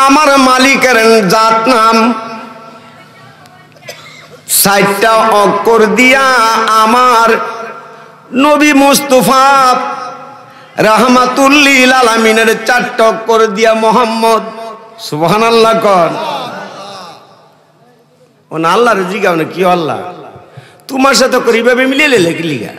আমার মালিকের জাত নাম 60টা অক্ষর দিয়া আমার নবী মুস্তাফা রাহমাতুল লিল আলামিনের 4টা অক্ষর দিয়া মোহাম্মদ সুবহানাল্লাহ কর ও না আল্লাহর জিগাও না কি আল্লাহ তোমার সাথে করিভাবে মিলে লিখলিগা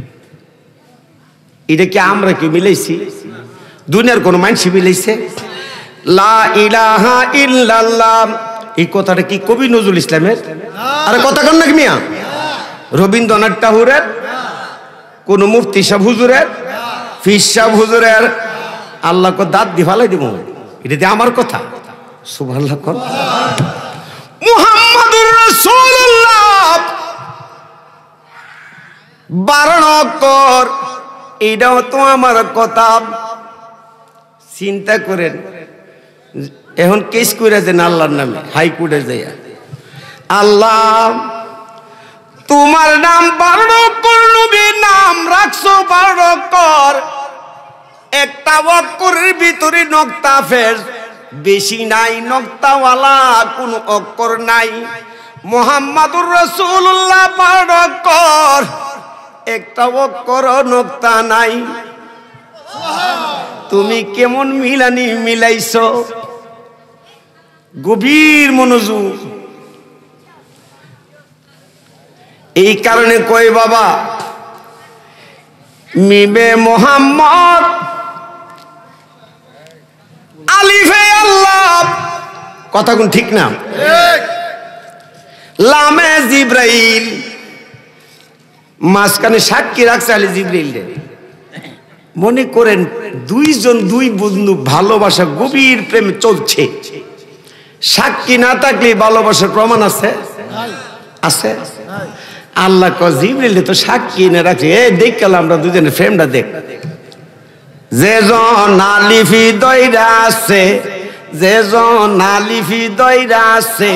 এটা কি আমরা কি মিলাইছি দুনিয়ার কোন মানুষ মিলাইছে লা ইলাহা ইল্লাল্লাহ এই কথাটা কি কবি নজরুল ইসলামের আরে কথা কন না মিয়া রবীন্দ্রনাথ ঠাকুরের কোন মুফতি সাহেব হুজুরের ফিস সাহেব হুজুরের আল্লাহ কো দাঁত দি ফালাই দিব এটা দিয়ে আমার কথা সুবহানাল্লাহ কর মুহাম্মাদুর রাসূলুল্লাহ 12 অক্ষর এটাও তো আমার কথা চিন্তা করেন এখন কেস করে দেন আল্লাহর নামে হাইকোর্টে যাইয়া আল্লাহ তোমার নাম 12 অক্ষর নবীর নাম রাখছো 12 অক্ষর একটা অক্ষরের ভিতরে নক্তা ফের বেশি নাই নক্তাওয়ালা কোন অক্ষর নাই মুহাম্মাদুর রাসূলুল্লাহ 12 অক্ষর একটা অক্ষর নক্তা নাই তুমি কেমন মিলানি মিলাইছো গভীর মনোযোগ এই কারণে কই বাবা মিমে মোহাম্মদ আলিফে আল্লাহ কথা কোন ঠিক না লামে জিব্রাইল মাঝখানে সাক্ষী রাখছে আলী জিব্রাইল মনে করেন দুইজন দুই বন্ধু ভালোবাসা গভীর প্রেমে চলছে সাক্ষী না থাকলে ভালোবাসার প্রমাণ আছে আছে আল্লাহ ক জিব্রাইল তো সাক্ষী না রাখছে এই দেখলাম আমরা দুজনের ফ্রেমটা দেখ যেজন আলিফি দইরা আছে যেজন আলিফি দইরা আছে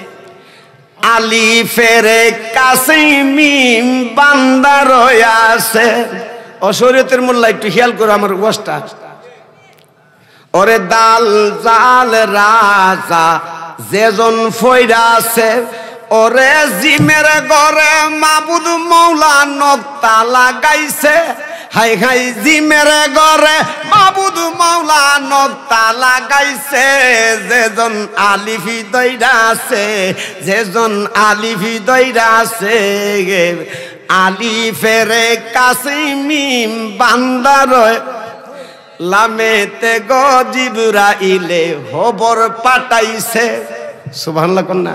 আলিফের কাছে মিম বান্দা রয়া আছে অশরীয়তের মোল্লা একটু খেয়াল করো আমার ওয়াজটা ওরে দাল জাল রাজা যেজন ফয়রা আছে ওরে জিমের ঘরে মাবুদ মৌলা নক্তা লাগাইছে হাই হাই জিমের ঘরে মাবুদ মৌলা নক্তা লাগাইছে যেজন আলিফি দইরা আছে যেজন আলিফি দইরা আছে আলিফের কাছে মিম বান্দা রয় লামেতে জিবরাইলে খবর পাঠাইছে সুবহানাল্লাহ কন্যা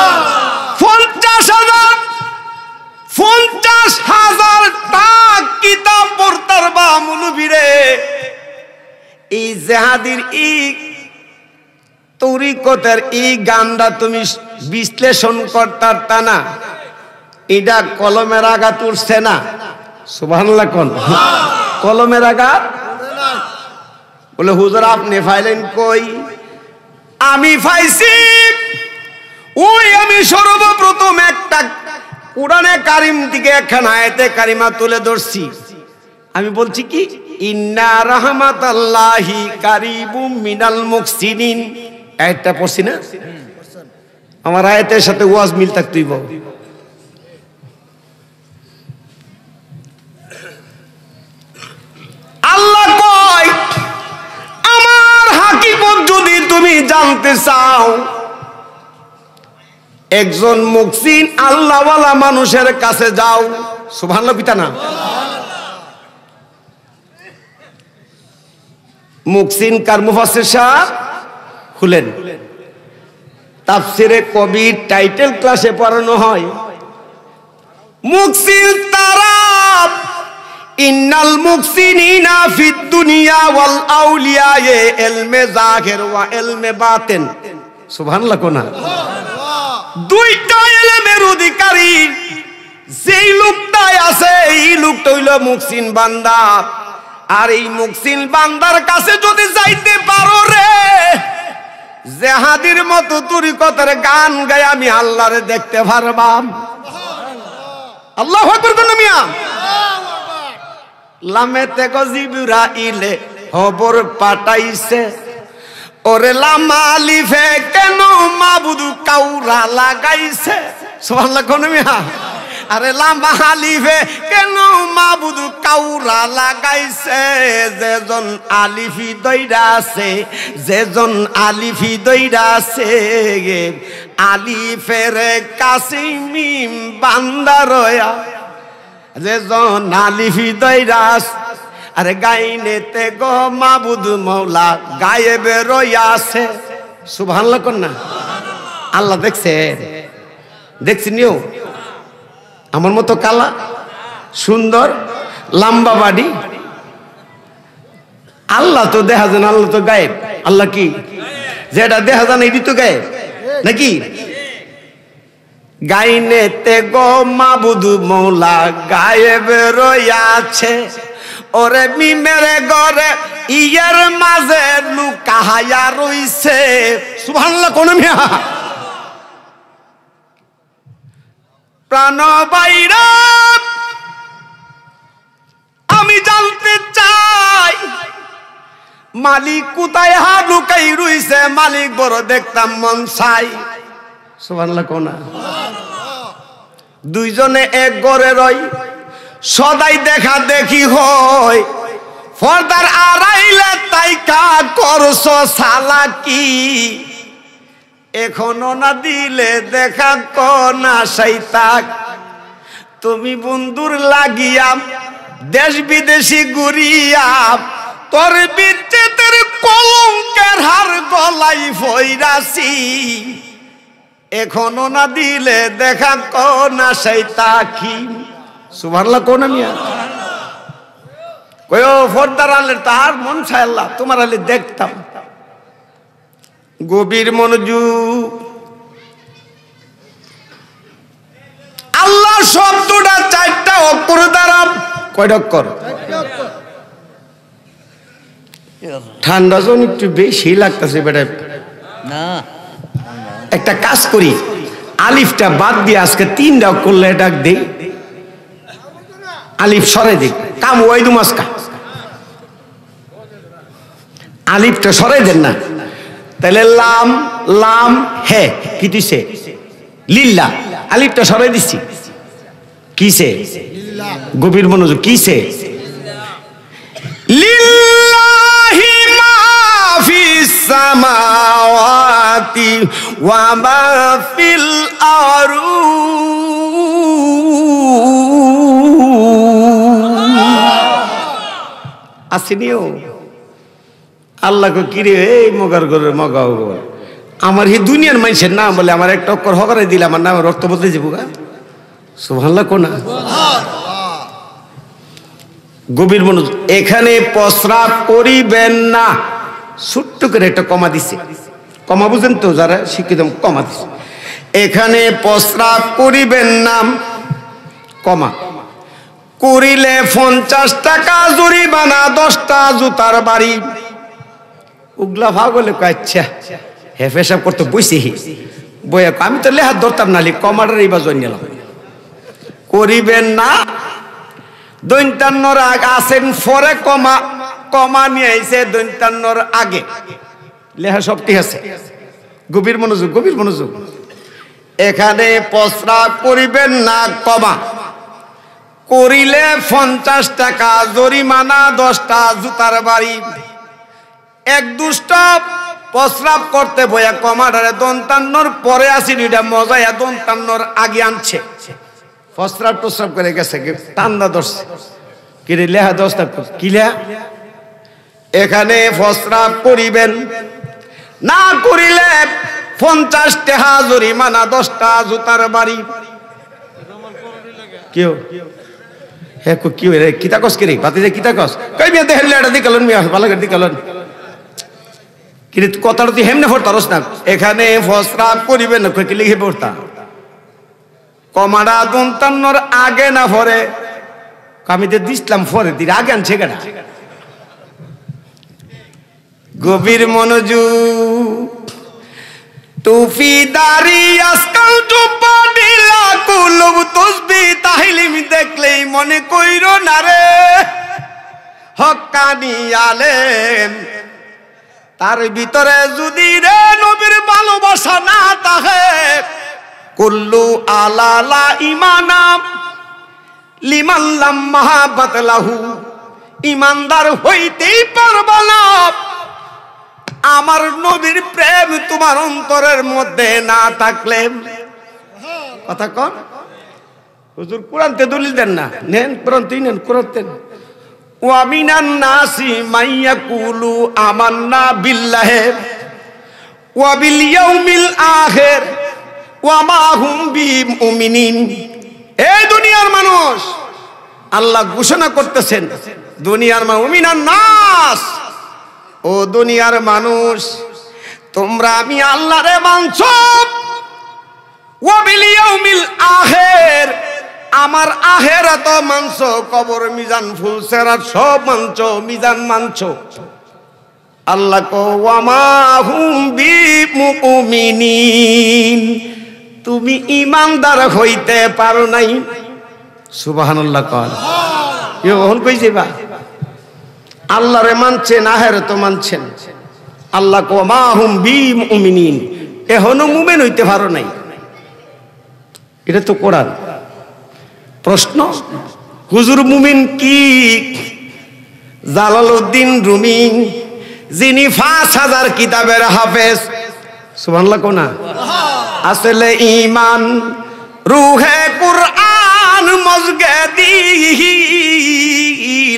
50,000 টাকা কিতাব পড়তার বা মুলবিরে এই জিহাদির এই তরিকতের এই গানটা তুমি বিশ্লেষণ করতার তা না এটা কলমের আঘাত উঠছে না সুবহানাল্লাহ কোন কলমের আঘাত বলে হুজুর আপনি ফাইলেন কই আমি ফাইছি ওই আমি সর্বপ্রথম একটা কুরআনে কারীম থেকে একখানা আয়াতে কারিমা তুলে ধরছি আমি বলছি কি ইন্না রাহমাতাল্লাহি কারিবুম মিনাল মুহসিনিন আয়াতটা পড়ছি না আমার আয়াতের সাথে ওয়াজ মিল থাকতেই বল আল্লাহ কয় আমার হাকিকত যদি তুমি জানতে চাও একজন মুহসিন আল্লাহওয়ালা মানুষের কাছে যাও সুবহানাল্লাহ পিতা না মুহসিন কার মুফাসসির সাহেব খুলেন তাফসিরে কবির টাইটেল ক্লাসে পড়ানো হয় মুহসিন তারা ইন্নাল মুহসিনিনা ফিদ দুনিয়া ওয়াল আউলিয়া ইলমে জাহির ওয়া ইলমে বাতিন সুবহানাল্লাহ কোনা দুইটা ইলমের অধিকারী যেই লোকটাই আছে এই লোকটা হইল মুহসিন বান্দা আর এই মুহসিন বান্দার কাছে যদি যাইতে পারো রে জিহাদির মতো তরিকতের গান গায় আমি আল্লাহরে দেখতে পারবাম আল্লাহু আকবার কোন মিয়া লামেতে জিবরাইলে খবর পাঠাইছে ওরে লামা আলিফে কেন মাবুদ কাউরা লাগাইছে সুবহানাল্লাহ কোন মিয়া আরে লামা আলিফে কেন মাবুদ কাউরা লাগাইছে যেজন আলিফি দইরা আছে যেজন আলিফি দইরা আছে আলিফের কাছে মিম বান্দা রয়া যেজন আলিফি দইরা আছে আরে গাইনেতে গো মাবুদ মৌলা গায়েবে রইয়া আছে সুবহানাল্লাহ কোন না আল্লাহ দেখছেন আমার মতো কালা সুন্দর লম্বা বাড়ি আল্লাহ তো দেখা যায় না আল্লাহ তো গায়েব আল্লাহ কি যেটা দেখা যায় না এটি তো গায়েব নাকি গাইনেতে গো মাবুদ মৌলা গায়েবে রইয়া আছে ওরে মিমের গরে ইয়ের মাঝে লুকায়া রইছে সুবহানাল্লাহ কোন মিয়া প্রাণ বাইরা আমি জানতে চাই মালিক কোথায় লুকাই রইছে মালিক বড় দেখতাম মন চাই সুবহানাল্লাহ কোন দুইজনে এক ঘরে রই সদাই দেখা দেখি হয় পর্দার আড়াইলে তাইকা করছো সালাকি এখনো না দিলে দেখা কোনা শৈতাক তুমি বন্ধুর লাগিয়া দেশ বিদেশি ঘুরিয়া তোর বিচ্ছেদের কলঙ্কের হার গলাই ফইরাছি এখনো না দিলে দেখা কোনা শৈতাকি সুবহানাল্লাহ কোন মিয়া কয়ো ফর্দার আলে তার মন চায় আল্লাহ তোমার আলে দেখতাম গভীর মনোযোগ আল্লাহ শব্দটা চারটা অক্ষর দ্বারা কয়টা অক্ষর ঠান্ডা জন একটু বেশি লাগতেছে বেটা না একটা কাজ করি আলিফটা বাদ দিয়ে আজকে তিনটা করলে ডাক দেই আলিফ সরে দিক কাম ওয়াইদু মাসকা আলিফটা সরে দেন না তাহলে লাম লাম হে কি দিছে লিল্লাহ আলিফটা সরে দিছি কিসে গভীর মনোযোগ কিসে লিল্লাহি মা ফিস সামাওয়াতি ওয়া মা ফিল আরু আসেনিও আল্লাহকে কিরে এই মগার করে মগাও আমার এই দুনিয়ার মানুষের নাম বলে আমার একটা অক্ষর হকারে দিলে আমার নাম রক্ত বদলে যাবো গা সুবহানাল্লাহ কোনা গভীর মনোযোগ এখানে প্রস্রাব করিবেন না ছোট্ট করে একটা কমা দিছে কমা বুঝেন তো যারা শিক্ষিত কমা দিছে এখানে প্রস্রাব করিবেন না কমা করিলে 50 টাকা জরিমানা 10টা জুতার বাড়ি উগলা ভাগলে আচ্ছা হে পেশাব করতে বইছি বইয়া আমি তো লেহাত ধরতাম না কমাটার এই বাজন নিলাম করিবেন না দৈন্তান্নর আগে আসেন পরে কমা কমা নিয়ে আইছে দৈন্তান্নর আগে লেহা সব ঠিক আছে গভীর মনোযোগ এখানে প্রস্রাব করিবেন না কমা করিলে 50 টাকা জরিমানা 10টা জুতার বাড়ি এক দুষ্ট প্রস্রাব করতে বইয়া কমাটারে দন্তান্নর পরে আসি এটা মজায়া দন্তান্নর আগে আনছে প্রস্রাব টস্রাব করে গেছে টান্না ধরছে কিরে লেহা 10টা কি লেহা এখানে প্রস্রাব করিবেন না করিলে 50 টাকা জরিমানা 10টা জুতার বাড়ি কেউ হ্যাঁ কি রে কিতা কস কিরে বাতিজা কিতা কস কই বিয়া দেহেন লেটা দিকালন মিয়া ভালো করে দিকালন কিরে কথাটা তুই হেমনে পড়তারস না এখানে প্রস্রাব করিবেন না কই কি লিখে পড়তা কমাডা দন্তান্নর আগে না পরে আমি তো দিছিলাম পরে দিন আগে আনছে কেডা গভীর মনোযোগ টুপি দাড়ি আজকাল টুপা দিলা কুলুব তসবি তাহলিম দেখলেই মনে কইরো না রে হক্কানি আলেম তার ভিতরে যদি রে নবীর ভালোবাসা না থাকে, কুল্লু আলালা ইমানা লিমান লাম মাহাব্বাত লাহু, ইমানদার হইতেই পারবে না আমার নবীর প্রেম তোমার অন্তরের মধ্যে না থাকলে। কথা কন হুজুর, কোরআনতে দলিল দেন না, নেন কোরআন, তুই নেন কোরআন দেন। ওয়া মিনান নাসি মাইয়াকুলু আমান্না বিল্লাহি ওয়া বিল ইয়াউমিল আখির ওয়া মা হুম বিমুমিনিন। এই দুনিয়ার মানুষ, আল্লাহ ঘোষণা করতেছেন দুনিয়ার মুমিনান নাস, ও দুনিয়ার মানুষ তোমরা আমি আল্লাহরে মানছো, ওয়া বিল ইয়াউমিল আখির আমার আখিরাত মানছো, কবর মিজান ফুল সিরাত সব মানছো, মিজান মানছো। আল্লাহ কো ওয়া মা হুম বিমুমিনিন, তুমি ঈমানদার হইতে পারো নাই। সুবহানাল্লাহ কর ইহন কই যাবা, আল্লাহরে মানছেন, আখিরাত মানছেন। আল্লাহ কো মা হুম বিমুমিনিন, এখনো মুমিন হইতে পারো নাই। এটা তো কোরআন। প্রশ্ন, হুজুর মুমিন কি? জালালউদ্দিন রুমি, যিনি 5000 কিতাবের হাফেজ, সুবহানাল্লাহ কোনা, আসলে ঈমান রুহে কুরআন মজগে দিল,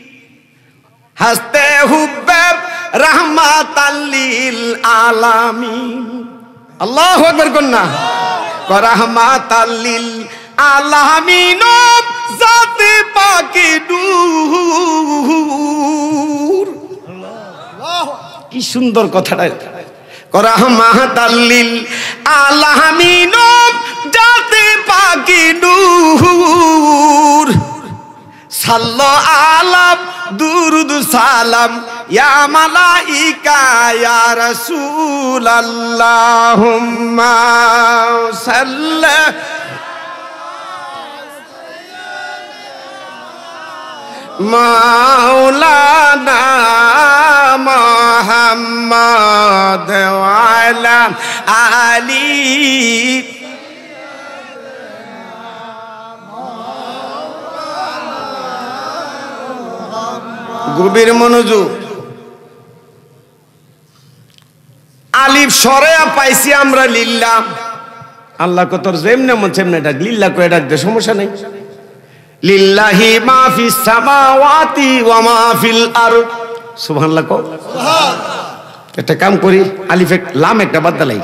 হাসতে হুব্বে রাহমাতাল লিল আলামিন। আল্লাহু আকবার কন্না, রাহমাতাল লিল আলামিন জাতে পাকে নূর। কি সুন্দর কথাটা, রাহমাতাল লিল আলামিন জাতে পাকে নূর। সাল্লাল্লাহু আলাইহি দুরুদ সালাম ইয়া মালাইকা ইয়া রাসূলুল্লাহুম্মা সাল্লি মাওলানা মুহাম্মদ ওয়া আলা আলি। গভীর মনোযোগ, আলিফ সরে পাইছি আমরা লিল্লাহ। আল্লাহ কত যেমনে মন সেমনে ডাক, লিল্লাহ করে ডাক দে, সমস্যা নেই। লিল্লাহি মা ফিস সামাওয়াতি ওয়া মা ফিল আরদ। সুবহানাল্লাহ কও। একটা কাম করি, আলিফে লাম একটা বাদ দিলাই,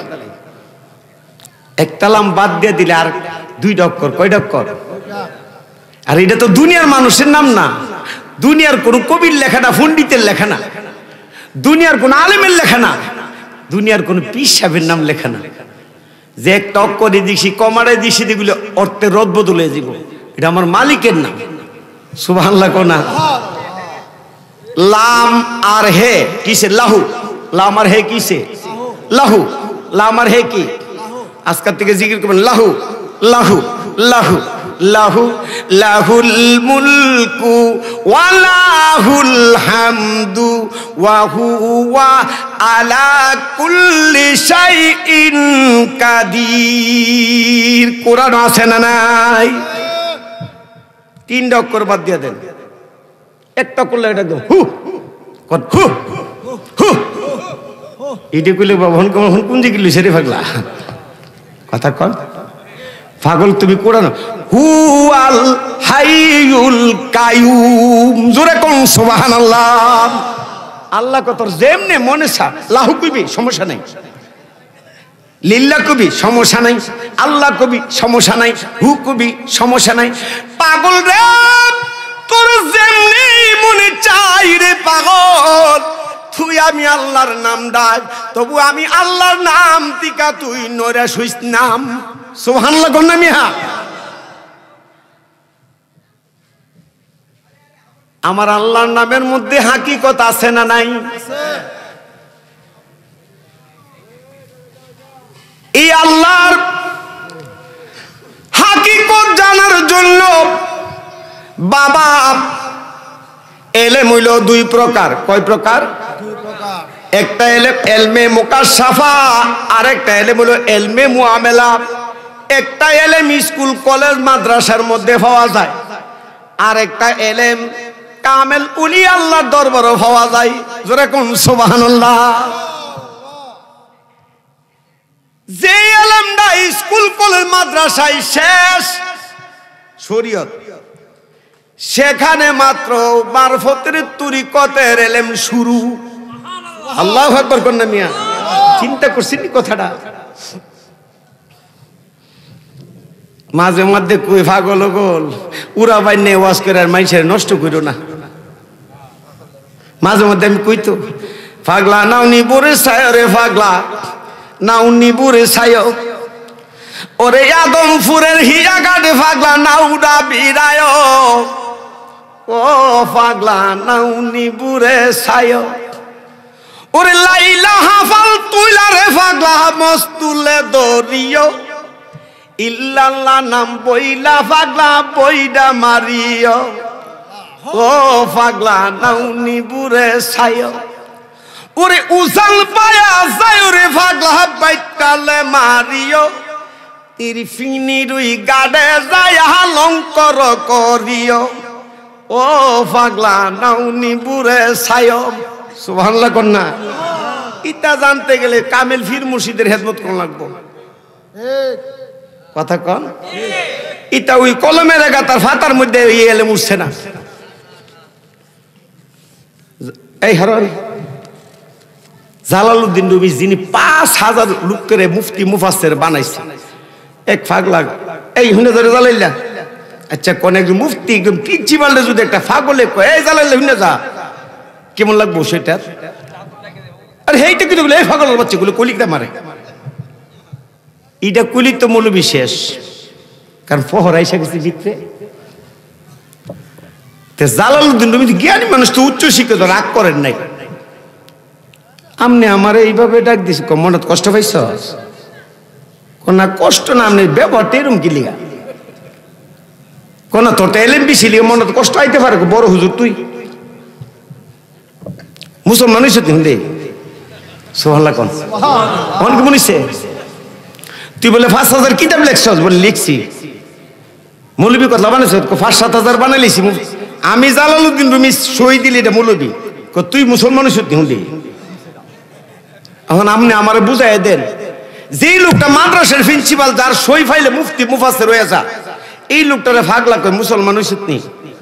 একটা লাম বাদ দিয়ে দিলে আর 2টা অক্ষর, কয়টা অক্ষর? আর এটা তো দুনিয়ার মানুষের নাম না, দুনিয়ার কোন কবির লেখা না, পণ্ডিতের লেখা না, দুনিয়ার কোন আলেমের লেখা না, দুনিয়ার কোন পীর সাহেবের নাম লেখা না। যে একটা অক্ষরে দিছি, কমারে দিছি, এগুলো অর্থের রদ বদল হয়ে যাব। এটা আমার মালিকের নাম। সুবহানাল্লাহ কোনা। লাম আর হে কিসে? লাহু। লাম আর হে কিসে? লাহু। লাম আর হে কি? আজকের থেকে জিকির করবেন লাহু লাহু লাহু লাহু লাহুল মুলকু ওয়া লাহুল হামদু ওয়া হুয়া আলা কুল্লি শাইইন কাদির। কোরআন আছে না নাই? 3টা অক্ষর বাদ দিয়ে দেন, একটা করলে এটা একদম হু হু হু। এটা কইলে বাবা কোন যে গেলি সেরে পাগলা কথা কন পাগল। তুমি কোরআন হু আল হাইয়ুল কাইয়ুম, জোরে কোন সুবহানাল্লাহ। আল্লাহ কত যেমনে মনে সা, লাহু কইবি সমস্যা নাই, লিল্লাহ কবি সমস্যা নাই, আল্লাহ কবি সমস্যা নাই, হু কবি সমস্যা নাই। পাগল রে তোর যেমনি মনে চাই রে পাগল, তুই আমি আল্লাহর নাম ডাক, তবু আমি আল্লাহর নাম টিকা তুই নরে শুইস নাম। সুবহানাল্লাহ কোন মিয়া। আমার আল্লাহর নামের মধ্যে হাকিকত আছে না নাই? এই আল্লাহর হাকিকত জানার জন্য বাবা এলেম হইল 2 প্রকার। কয় প্রকার? 2 প্রকার। একটা এলমে মুকাশশাফা, আরেকটা এলেম হলো এলমে মুআমেলা। একটা এলেম স্কুল কলেজ মাদ্রাসার মধ্যে পাওয়া যায়, আরেকটা এলেম কামেল উলি আল্লাহর দরবারও পাওয়া যায়। জোরে কোন সুবহানাল্লাহ। যে এলেমটা স্কুল কলেজ মাদ্রাসায় শেষ শরীয়ত, সেখানে মাত্র মারফতের তরিকতের এলেম শুরু। আল্লাহু আকবার কোন না মিয়া? চিন্তা করছেন কথাটা? মাঝে মধ্যে কই পাগল গোল উড়া বাইনে ওয়াজ করে আর মানুষের নষ্ট করো না। মাঝে মধ্যে আমি কই তো, পাগলা নাও নিবুরে ছায় রে, পাগলা নাও নিবুরে ছায়, ওরে আদমপুরের হিয়া গাড়ে পাগলা নাউডা বিরায়, ও পাগলা নাও নিবুরে ছায়, ওরে লাইলা হাফাল তুইলা রে পাগলা মস্তুলে দরিয়, ইল্লাল্লাহ নাম বইলা পাগলা বইডা মারিও, ও পাগলা নাও নিবুরে ছায়, ওরে উজাল পায়া যায় রে পাগলা বাইটালে মারিও, তিরি ফিনি রুই গাড়ে যায় লঙ্কর করিও, ও পাগলা নাও নিবুরে ছায়। সুবহানাল্লাহ কোন না? ইটা জানতে গেলে কামেল ফির মুর্শিদের খেদমত কোন লাগবো? কথা কন। ইটা ওই কলমের আগা তার ফাতার মধ্যে এলে মুছছে না। এই হারন জালালউদ্দিন রুমি যিনি ৫,০০০ লোক করে মুফতি মুফাসসির বানাইছে, এক পাগলা এই হুনে ধরে জালাইলা। আচ্ছা কোন একজন মুফতি একদম প্রিন্সিপালে যদি একটা পাগলে কয় এই জালাইলা হুনে যা, কেমন লাগবো সেটা? আরে এইটা কিন্তু এই পাগলের বাচ্চাগুলো কলিকটা মারে। এটা কলিক তো মৌলবি শেষ, কারণ ফহরা এসে গেছে ভিতরে। জালালউদ্দিন রুমি জ্ঞানী মানুষ, তো উচ্চ শিক্ষিত, রাগ করেন নাই। আমনে আমার এইভাবে ডাক দিস, মনত কষ্ট পাইছ? কোন কষ্ট না, আপনি ব্যবহারটা এরম কি লিগা? কোন তোর তো এলেম বেশি লিগে মনত কষ্ট আইতে পারে? বড় হুজুর তুই মুসলমান হইছ তুই? সুবহানাল্লাহ কোন অনেক মনিছে। তুই বলে ৫,০০০ কিতাব লেখছস? বলে লিখছি। মৌলবি কথা বানাইছ? ৫,০০০-৭,০০০ বানাই লিছি। আমি জালালউদ্দিন রুমি সই দিলি এটা মৌলবি। তুই মুসলমান হইছ তুই? এখন আপনি আমার বুঝাই দেন, যে লোকটা মাদ্রাসার প্রিন্সিপাল, যার সই ফাইলে মুফতি মুফাসসির হয়ে যা, এই লোকটারে পাগলা কই মুসলমান হইছ তুই?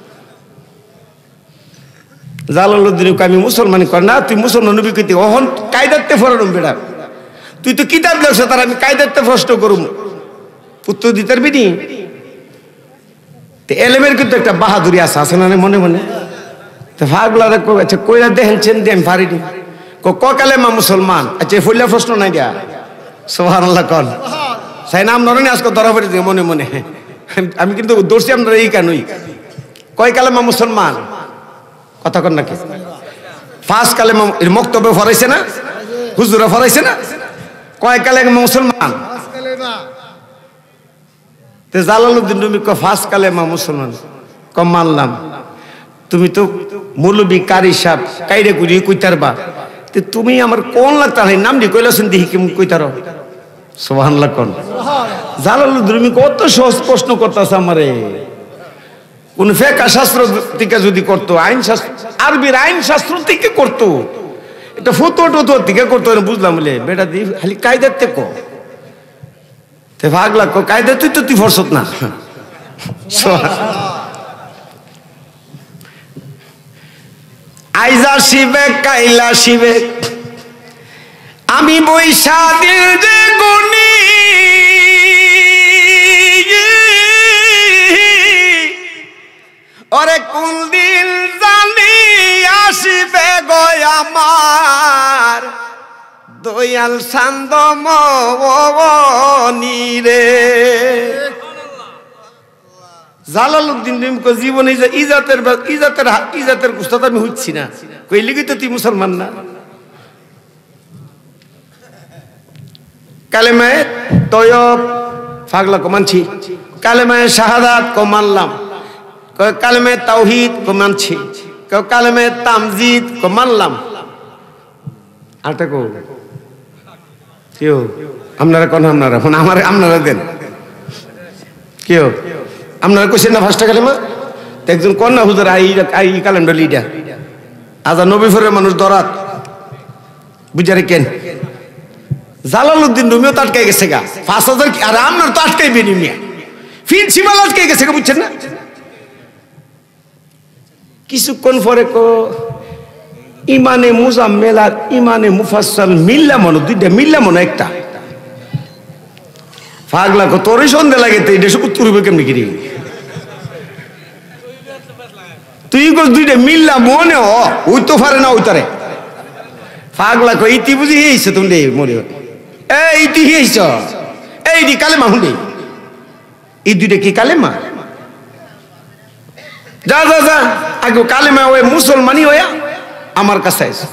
জালালউদ্দিন আমি মুসলমান কর না, তুই মুসলমান নবী কইতে অহন কায়দাতে ফরারুম বেড়া। তুই তো কিতাব লেখছ, তার আমি কায়দাতে প্রশ্ন করুম, উত্তর দিতে পারবি নি? এলেমের কিন্তু একটা বাহাদুরি আছে না মনে মনে? তো পাগলারে আচ্ছা কইরা দেখেন দেন পারিনি কালেমা মুসলমান। আচ্ছা ফইলা প্রশ্ন নাই দিয়া। সুবহানাল্লাহ কোন সাই নাম নরনি আজকে ধরা পড়ে দিয়ে মনে মনে। আমি কিন্তু দর্শি আপনারা এই কেনই কয় কালেমা মুসলমান? কথা কন নাকি? ৫ কালেমা এর বক্তব্য ফরাইছে না? হুজুরা ফরাইছে না? কয় কালেমা মুসলমান? তে জালালউদ্দিন রুমি কয় ৫ কালেমা মুসলমান। কম মানলাম, তুমি তো মৌলবি কারি সাহেব কাইরে কুড়ি কইতারবা, তুমি আমার কোন লাগতা নাম দি কইলাছেন দেখি কেমন কইতার। সুবহানাল্লাহ কোন। জালালউদ্দিন রুমি কত সহজ প্রশ্ন করতেছে আমারে। কোন ফিকহ শাস্ত্র থেকে যদি করতো, আইন শাস্ত্র, আরবির আইন শাস্ত্র থেকে করতো, এটা ফতোয়া থেকে করতো, বুঝলাম বলে বেটা দি খালি কায়দাতে কো তে ভাগলা কো কায়দা তুই ফরসত না। আইজা শিবে কাইলা শিবে আমি বৈশা দিল যে গুনি, ওরে কোন দিন জানি আসিবে গো আমার দয়াল সান্দমনি রে। জালালউদ্দিন জীবনে ইজাতের উস্তাদ আমি হচ্ছি না, কইলি কি তো তুই মুসলমান না? কালেমায়ে তয়ব পাগলা কো মানছি, কালেমায়ে শাহাদাত কো মানলাম, কালেমায়ে তাওহীদ কো মানছি, কালেমায়ে তামজিদ কো মানলাম। আটা কো কেউ আপনারা কোন আপনারা ফোন আমার আপনারা দেন কেউ আপনারা কইছেন না 5টা কালেমা একজন কন্যা হুজুর আই কালেমটা লিডা আজা নবীপুরের মানুষ দরাত বুঝারে কেন জালালউদ্দিন রুমিও তো আটকে গেছে গা 5000 আর আপনার তো আটকাইবে নি মিয়া প্রিন্সিপাল আটকে গেছে গা বুঝছেন না কিছুক্ষণ পরে কো ইমানে মুজাম্মেল আর ইমানে মুফাসসাল মিল্লা মনো দুইটা মিল্লা মনো একটা পাগলা কো তোরই সন্দেহ লাগে তো এটা উত্তর হইবে কেমনি কি তুই কো দুইটা মিল্লা মনে ওই তো পারে না ওইতারে পাগলা কো ইতি বুঝি হইছে তুমি মরে এই ইতি হইছ এই দি কালেমা হুঁডে এই দুইটা কি কালেমা যা যা যা আগে কালেমা ওই মুসলমানি হইয়া আমার কাছে আইছে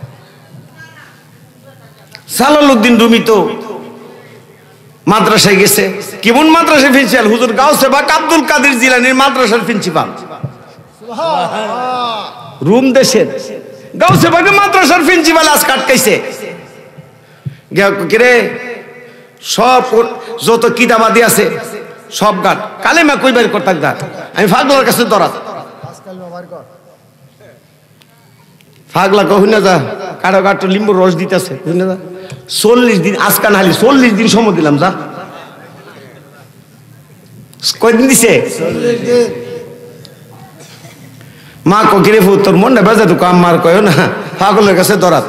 জালালউদ্দিন রুমি তো মাদ্রাসায় গেছে কেমন মাদ্রাসার প্রিন্সিপাল হুজুর গাউসে বাক আব্দুল কাদের জিলানীর মাদ্রাসার প্রিন্সিপাল রুম দেশের গাউসে বাক মাদ্রাসার প্রিন্সিপাল আজ কাটকাইছে রে সব যত কিতাবাদি আছে সব গাট কালেমা কই বের করতাক দা আমি পাগলার কাছে দরাত পাগলা কই না যা কারো গাট লিম্বুর রস দিতেছে কই না যা 40 দিন আজকাল হালি 40 দিন সময় দিলাম যা কয়দিন দিছে 40 দিন মা কো গিরে ফু তোর মন না বাজা তো কাম মার কয়ও না পাগলের কাছে দরাত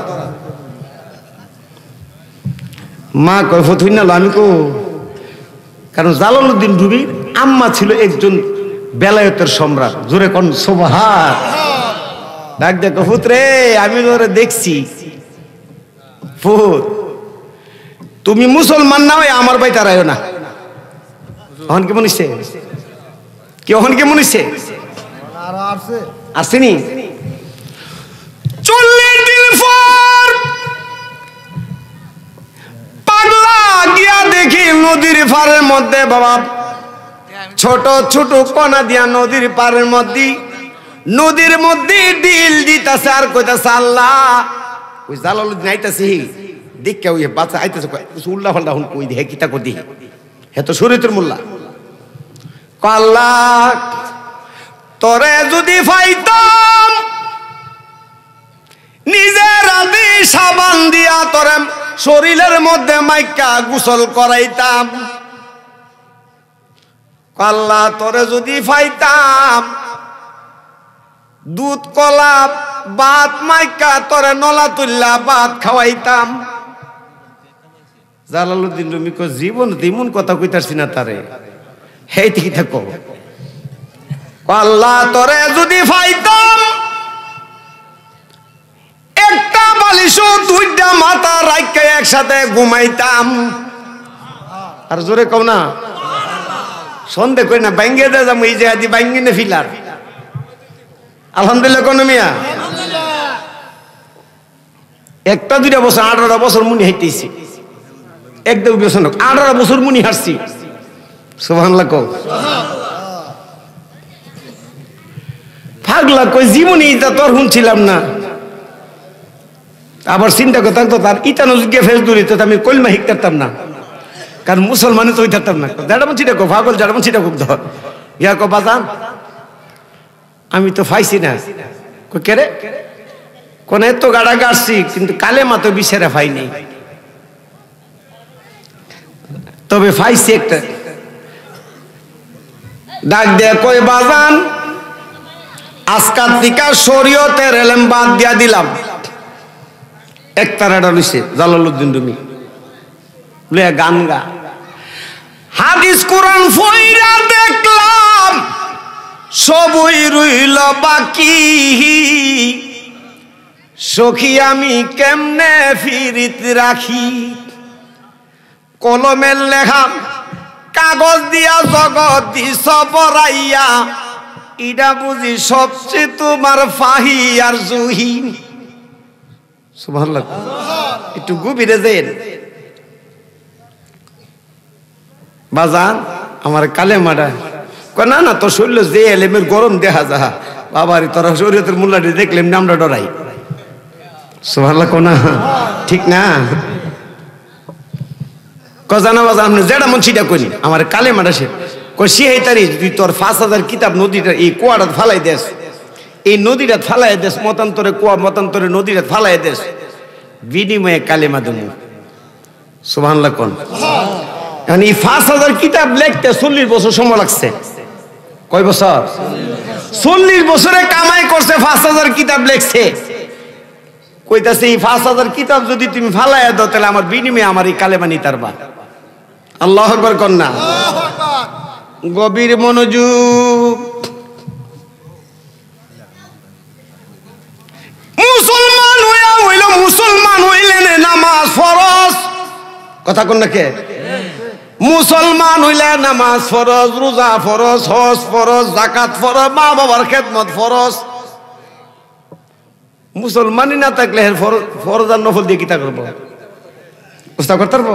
মা কয় ফতুই না আমি কো কারণ জালালউদ্দিন রুমি আম্মা ছিল একজন বেলায়েতের সম্রাট জোরে কোন সুবহান ডাক দেখো পুত্রে আমি তোরে দেখছি পুত তুমি মুসলমান না হয় আমার বাইতে রায়ো না এখন কেমন হইছে কেমন কেমন হইছে আর আসছে আসেনি 40 দিন পর পাগলা গিয়া দেখি নদীর পাড়ের মধ্যে বাবা ছোট ছোট কণা দিয়া নদীর পাড়ের মধ্যে ডিল দিতাছে আর কইতাছে আল্লাহ ওই জালালউদ্দিন আইতাছে দেখে ওই বাচ্চা আইতাছে উল্লা ফাল্লা হুন কই দেখে কিতা কই দেখি হে তো শরীয়তের মোল্লা আল্লাহ তোরে যদি পাইতাম নিজের আদি সাবান দিয়া তোরে শরীরের মধ্যে মাইকা গোসল করাইতাম আল্লাহ তোরে যদি পাইতাম দুধ কলা ভাত মাইকা তোরে নলা তুল্লা ভাত খাওয়াইতাম জালালউদ্দিন রুমি কো জীবন তেমন কথা কইতাছি না তারে হেই ঠিক থাকো আল্লাহ তোরে যদি পাইতাম একটা বালিশ দুইটা মাথা রাইখা একসাথে ঘুমাইতাম আর জোরে কও না সন্দেহ কই না বাইঙ্গে দে যাম এই যে আদি বাইঙ্গে নে ফিলার আলহামদুলিল্লাহ কোন মিয়া একটা দুইটা বছর 18 বছর মুনি হাইতেছি একদম বছর 18 বছর মুনি হারছি সুবহানাল্লাহ কও পাগলা কই জীবনে এটা তোর শুনছিলাম না আবার চিন্তা করতাম তো তার ইতানো গিয়ে ফেস দূরিতে আমি কলমা শিখতাম না কারণ মুসলমানে তো হইতাম না জাড়ামছিটা কো পাগল জাড়ামছিটা কো ধর ইয়া কো বাজান আমি তো পাইছি না কই কে রে কোন এত গাড়া গাড়ছি কিন্তু কালেমা তো বিছেরা পাই নাই তবে পাইছি একটা ডাক দে কই বাজান আজকাল থেকে শরীয়তের এলেম বাদ দিয়া দিলাম একতারাটা লইছে জালালউদ্দিন রুমি লইয়া গান গা হাদিস কোরআন পড়া দেখলাম সবই রইল বাকি সখী আমি কেমনে ফিরিত রাখি কলমের লেখা কাগজ দিয়া জগৎ দিছ বরাইয়া ইডা বুঝি সবচেয়ে তোমার ফাহি আর জুহি সুবহানাল্লাহ একটু গভীরে যান বাজান আমার কালেমাটা কয় না না তোর শরীর যে এলেমের গরম দেখা যা বাবারি তোরা শরীয়তের মোল্লাটি দেখলেন আমরা ডরাই সুবহানাল্লাহ কোনা ঠিক না কজানা বাজা আপনি যেটা মন সেটা করি আমার কালেমাটা সে কষি হেতারি তুই তোর 5,000 কিতাব নদীটা এই কুয়াটা ফালাই দেস এই নদীটা ফালাই দেস মতান্তরে কুয়া মতান্তরে নদীটা ফালাই দেস বিনিময়ে কালেমা দেবো সুবহানাল্লাহ কোন এখন এই 5,000 কিতাব লিখতে 40 বছর সময় লাগছে কয় বছর 40 বছরে কামাই করছে 5,000 কিতাব লিখছে কইতাছে এই 5,000 কিতাব যদি তুমি ফালাইয়া দাও তাহলে আমার বিনিময়ে আমার এই কালেমা নিতারবা আল্লাহু আকবার কোন না গভীর মনোযোগ মুসলমান হইল মুসলমান হইলেন নামাজ ফরজ কথা কোন না কে মুসলমান হইলে নামাজ ফরজ রোজা ফরজ হজ ফরজ যাকাত ফরজ মা বাবার খেদমত ফরজ মুসলমানই না থাকলে ফরজ আর নফল দিয়ে কিতা করবো বুঝতে করতে পারবো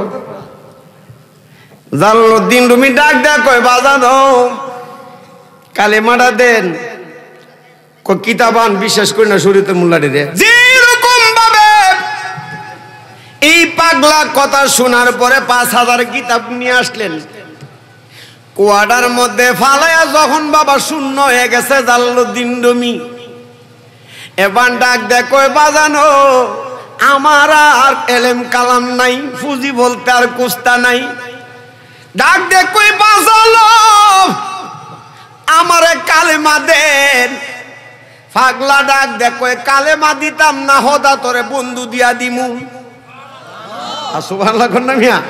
জালালউদ্দিন রুমি ডাক দেয়া কয় বাজানো কালেমাটা দেন কিতাবান বিশ্বাস করি না শরীয়তের মোল্লাটি দে যেরকম ভাবে এই পাগলা কথা শোনার পরে 5,000 কিতাব নিয়ে আসলেন কুয়াডার মধ্যে ফালাইয়া যখন বাবা শূন্য হয়ে গেছে জালালউদ্দিন রুমি এবার ডাক দেয়া কয় বাজানো আমার আর এলেম কালাম নাই ফুজি বলতে আর কুস্তা নাই ডাক দে কই বাজালো আমারে কালেমা দেন পাগলা ডাক দে কই কালেমা দিতাম না হোদা তোরে বন্ধু দিয়া দিমু সুবহানাল্লাহ কোন না মিয়া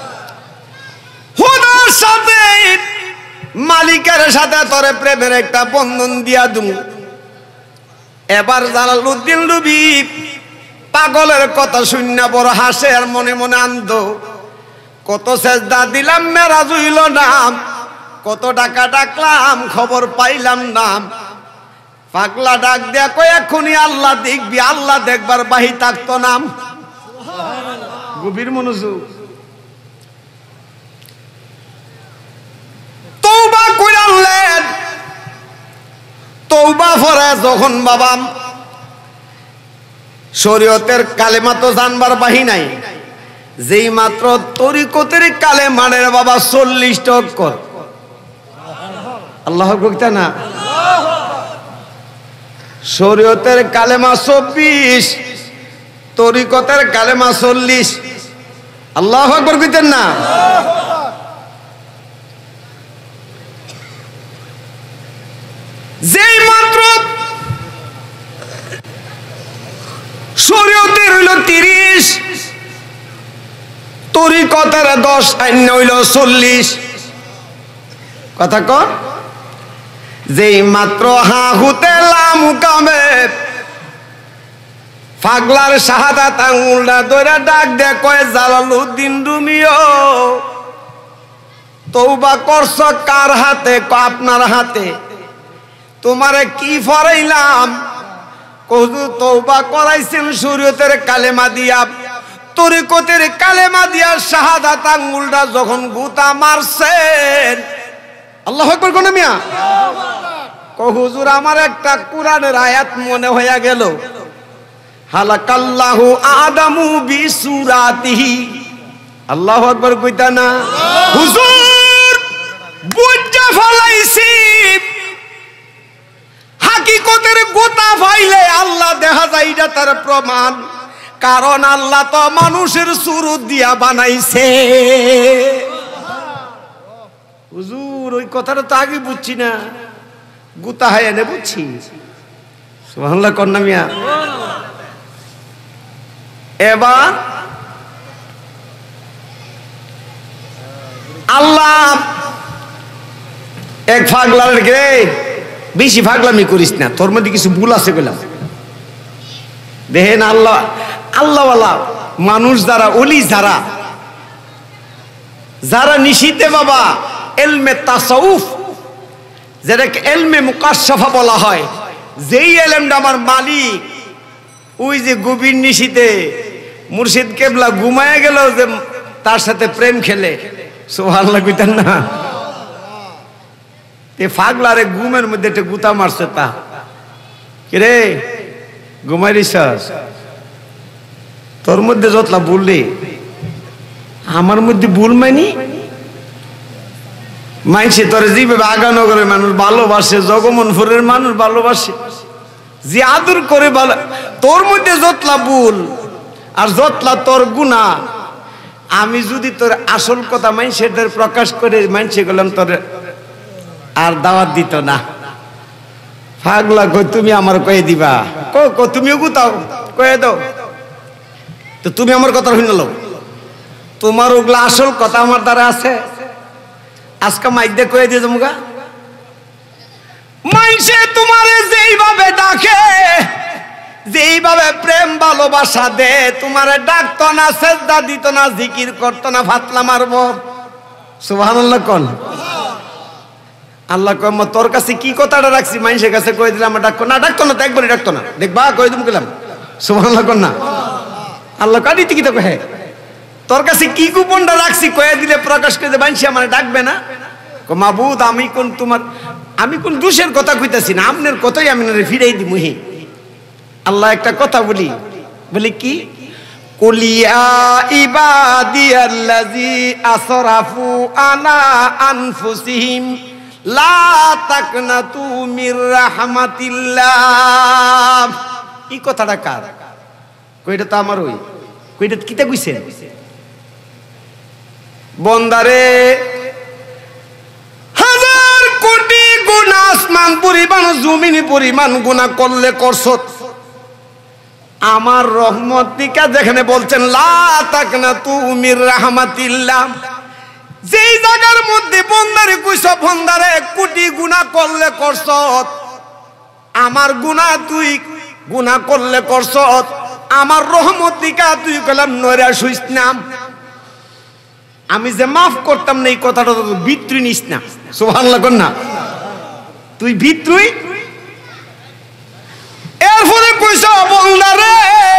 হোদার সাথে মালিকের সাথে তোরে প্রেমের একটা বন্ধন দিয়া দিমু এবার জালালউদ্দিন রুমি পাগলের কথা শুননা বড় হাসে আর মনে মনে আনন্দ কত সেজদা দিলাম মেরাজ হইল না কত টাকা ডাকলাম খবর পাইলাম না পাগলা ডাক দেয়া কয় এখনই আল্লাহ দেখবি আল্লাহ দেখবার বাহি থাকতো নাম গভীর মনোযোগ তওবা কইরালেন তওবা পড়ে যখন বাবা শরীয়তের কালেমা তো জানবার বাহি নাই যেই মাত্র তরিকতের কালেমানের বাবা 40 অক্ষর আল্লাহ বলতে না শরীয়তের কালেমা 24 তরিকতের কালেমা 40 আল্লাহু আকবার কইতেন না যেই মাত্র শরীয়তের হইল 30 তরিকতের 10 আইন হইল 40 কথা কর যেই মাত্র হা হুতে লাম কামে পাগলার শাহাদাত আঙ্গুলটা ধরে ডাক দে কয় জালালউদ্দিন রুমিও তওবা করছ কার হাতে আপনার হাতে তোমারে কি ফরাইলাম কহু তওবা করাইছেন শরীয়তের কালেমা দিয়া তরিকতের কালেমা দিয়া শাহাদাত আঙ্গুলটা যখন গুতা মারছেন আল্লাহু আকবার কোন মিয়া কও হুজুর আমার একটা কোরআনের আয়াত মনে হইয়া গেল হালাকাল্লাহু আদামু বিসুরাতিহি আল্লাহু আকবার কইতা না হুজুর বুঝা ফলাইছি হাকিকতের গোতা ফাইলে আল্লাহ দেখা যায় এটা তার প্রমাণ কারণ আল্লাহ তো মানুষের সুরত দিয়া বানাইছে হুজুর ওই কথাটা তো আগে বুঝছি না গুতা হয় এনে বুঝছি সুবহানাল্লাহ কন্যা মিয়া এবার আল্লাহ এক পাগলার রে বেশি পাগলামি করিস না তোর মধ্যে কিছু ভুল আছে বললাম দেখেন আল্লাহ আল্লাহওয়ালা মানুষ যারা ওলি যারা নিশিতে বাবা এলমে তাসাউফ যেটাকে এলমে মুকাশশাফা বলা হয় যেই এলমটা আমার মালিক ওই যে গভীর নিশিতে মুর্শিদ কেবলা ঘুমায় গেল যে তার সাথে প্রেম খেলে সুবহানাল্লাহ কইতেন না তে পাগলারে ঘুমের মধ্যে একটা গুতা মারছে তা কে রে ঘুমাইরিস তোর মধ্যে যতলা বললে আমার মধ্যে ভুল মানি মানছে তোর যেভাবে আগানগরের মানুষ ভালোবাসে, জগমনপুরের মানুষ ভালোবাসে, যে আদর করে ভালো, তোর মধ্যে যতলা ভুল আর যতলা তোর গুনাহ, আমি যদি তোর আসল কথা মানুষের প্রকাশ করে মানুষে গেলাম তোর আর দাওয়াত দিত না। পাগলা কই তুমি আমার কয়ে দিবা, তুমিও গুতাও কয়ে দাও, তো তুমি আমার কথা শুনে লো, তোমার ওগুলা আসল কথা আমার দ্বারা আছে। আজকে মাইক দিয়ে কয়ে দিয়ে যাবো গা, মানুষে তোমারে যেইভাবে ডাকে, যেইভাবে প্রেম ভালোবাসা দে, তোমারে ডাকতো না, সেজদা দিত না, জিকির করতো না, ফাতলা মারবো। সুবহানাল্লাহ কোন আল্লাহ কয় তোর কাছে কি কথাটা রাখছি মানুষের কাছে কয়ে দিলাম ডাকতো না, ডাকতো না তো একবারই ডাকতো না, দেখবা কয়ে তুমি গেলাম। সুবহানাল্লাহ কোন না আল্লাহ কাটিতে কি তো কহে, তোর কাছে কি গোপনটা রাখছি কয়ে দিলে প্রকাশ করে মানুষ আমার ডাকবে না। মাবুদ আমি কোন দোষের কথা কইতাছি না, আপনার কথাই আমি ফিরাই দিব। হি আল্লাহ একটা কথা বলি কি, কুলিয়া ইবাদিয়াল্লাযী আসরাফু আলা আনফুসিহিম লা তাকনাতু মির রাহমাতিল্লাহ। এই কথাটা কার কইটা? তো আমার ওই কইটা কিতা কইছেন, বন্দারে হাজার কোটি গুনাহ, আসমান পরিমাণ জমিন পরিমাণ গুনাহ করলে করছত, আমার রহমত থেকে যেখানে বলছেন লা তাকনাতু মির রাহমাতিল্লাহ, যেই জায়গার মধ্যে বন্দারে কইছ বন্দারে কোটি গুনাহ করলে করছত, আমার গুনাহ তুই গুনাহ করলে করছত, আমার রহমত থেকে তুই কলাম নয়রা শুইস না, আমি যে মাফ করতাম না, এই কথাটা তো ভিত্রি নিস না। সুবহানাল্লাহ কোন না, তুই ভিত্রি। এরপরে কইছ বন্দারে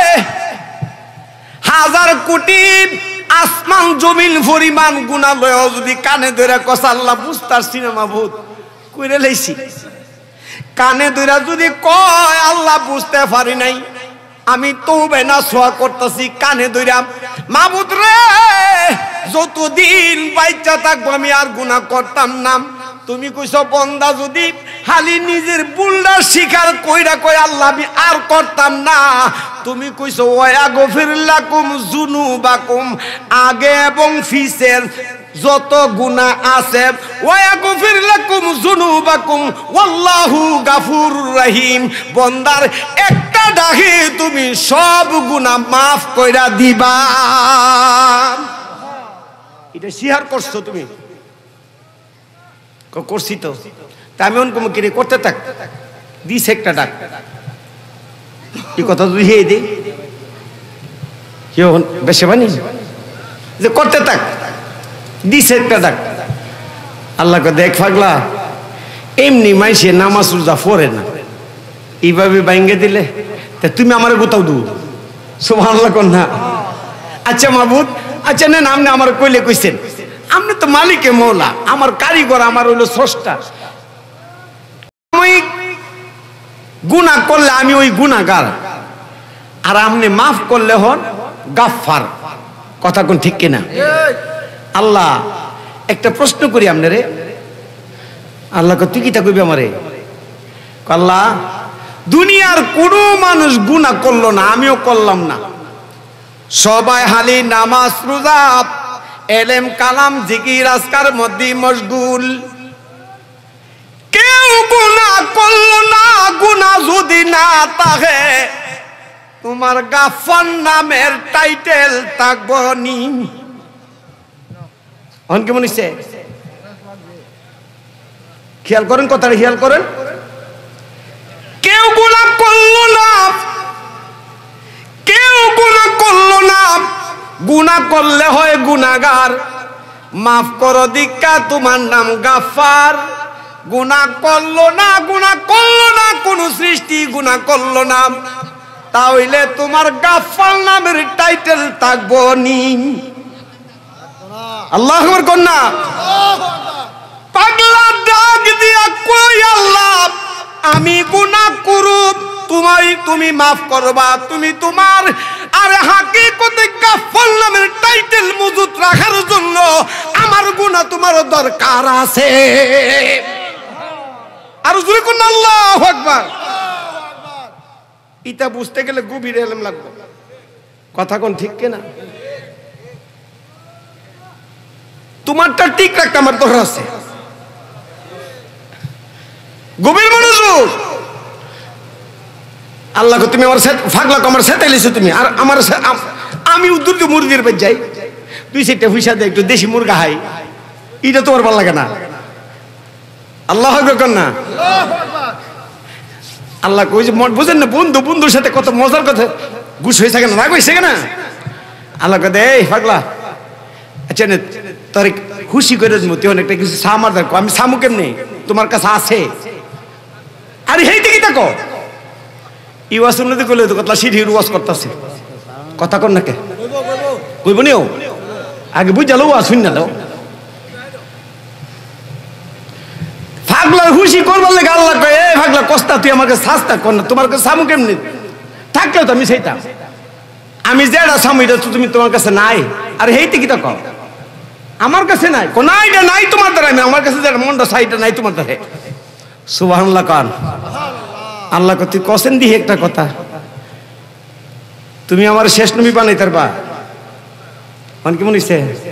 হাজার কোটি আসমান জমিন পরিমাণ গুনাহ লয় যদি কানে ধরে কস আল্লাহ বুঝতার সিনেমা ভূত কইরে লাইছি, কানে ধরে যদি কয় আল্লাহ বুঝতে পারি নাই, আমি তওবা নাসুহা করতেছি কানে ধইরা, মাবুদ রে যতদিন বাইচা থাকবো আমি আর গুনাহ করতাম না। তুমি কইছো বন্দা যদি খালি নিজের ভুলটা স্বীকার কইরা কয় আল্লাহ আমি আর করতাম না, তুমি কইছো ওয়া গফির লাকুম যুনুবাকুম, আগে এবং পিছের যত গুনাহ আছে, ওয়া গফির লাকুম যুনুবাকুম ওয়াল্লাহু গাফুরুর রহিম, বন্দার একটা ডাকে তুমি সব গুনাহ মাফ কইরা দিবা। এটা শিহার করছো তুমি? করছি তো, আমি অনকম কিরে করতে থাক, দিস একটা ডাক, এই কথা যদি হে দে কেউ বেশি বানি যে করতে থাক, দিস একটা ডাক। আল্লাহকে দেখ পাগলা, এমনি মাইসে নামাজ রোজা পড়ে না, এইভাবে বাইঙ্গে দিলে তা তুমি আমার গোতাও দু। সুবহানাল্লাহ কোন না। আচ্ছা মাবুদ, আচ্ছা নেন আপনি আমার কইলে কইছেন, আপনি তো মালিকে মৌলা, আমার কারিগর, আমার হইল স্রষ্টা, আমি গুনাহ করলে আমি ওই গুনাহগার, আর আপনি মাফ করলে হন গাফফার। কথা কোন ঠিক কিনা? আল্লাহ একটা প্রশ্ন করি আপনারে, আল্লাহ তুই কিতা কইবি আমারে? আল্লাহ দুনিয়ার কোনো মানুষ গুনাহ করলো না, আমিও করলাম না, সবাই হালি নামাজ রোজা এলেম কালাম জিকির আজকার মধ্যে মশগুল, কেউ গুনাহ করলো না। গুনাহ যদি না থাকে তোমার গাফফার নামের টাইটেল থাকবো নি। অন কেমন হইছে? খেয়াল করেন কথাটা, খেয়াল করেন। কেউ গুনাহ করলো না, কেউ গুনাহ করলো না, গুনাহ করলে হয় গুনাহগার, মাফ করো দীক্ষা তোমার নাম গাফফার। গুনাহ করলো না, গুনাহ করলো না, কোন সৃষ্টি গুনাহ করলো না, তাহলে তোমার গাফফার নামের টাইটেল থাকবো নি। আল্লাহু আকবার কোন না। পাগলা ডাক দিয়া কই আল্লাহ আমি গুনাহ করব, তুমি মাফ করবা, তুমি তোমার আরে হাকিকতে গাফফার নামের টাইটেল মজুদ রাখার জন্য আমার গুনাহ তোমার দরকার আছে। আর জোরে কোন আল্লাহু আকবার। এটা বুঝতে গেলে গভীর ইলম লাগবে। কথা কোন ঠিক কিনা? তোমারটা ঠিক রাখতে আমার দরকার আছে। গভীর মনোযোগ। আল্লাহ তুমি আমার ফাগলা আমার সাথে এলিছো তুমি, আর আমার আমি উদ্দুর দিয়ে মুরগির বেচ যাই, তুই সেটা পয়সা দে একটু দেশি মুরগা খাই, এটা তোমার ভালো লাগে না। আল্লাহ আকবার না। আল্লাহ কই যে বুঝেন না, বন্ধু বন্ধুর সাথে কত মজার কথা গুছ হয়ে থাকে না, রাগ হয়েছে কেনা। আল্লাহ কে এই পাগলা, আচ্ছা তোর খুশি করে দেবো, তুই অনেকটা কিছু সামার দেখো, আমি সামু কেমনি, তোমার কাছে আছে। আরে হেই দেখি দেখো ইওয়াজ উন্নতি করলে তো কথা সিঁড়ির ওয়াজ করতেছে, কথা কর না কে কইব নিও আগে বুঝালো ওয়াজ শুন না দাও। পাগলার খুশি করবার লাগে আল্লাহ কয় এই পাগলা কস্তা তুই আমাকে শাস্তা কর না, তোমার কাছে সামু কেমনি, থাকলেও তো আমি সেইটা আমি যেটা সামু এটা তো তুমি তোমার কাছে নাই। আর হেইতে কি দেখো আমার কাছে নাই, কোন আইডিয়া নাই তোমার দ্বারা, আমি আমার কাছে যেটা মনটা সাইটা নাই তোমার দ্বারা। সুবহানাল্লাহ কান। আল্লাহ তুই কসেন দিহি একটা কথা, তুমি আমার শেষ নবী বানাইতার বা মন কেমন হইছে?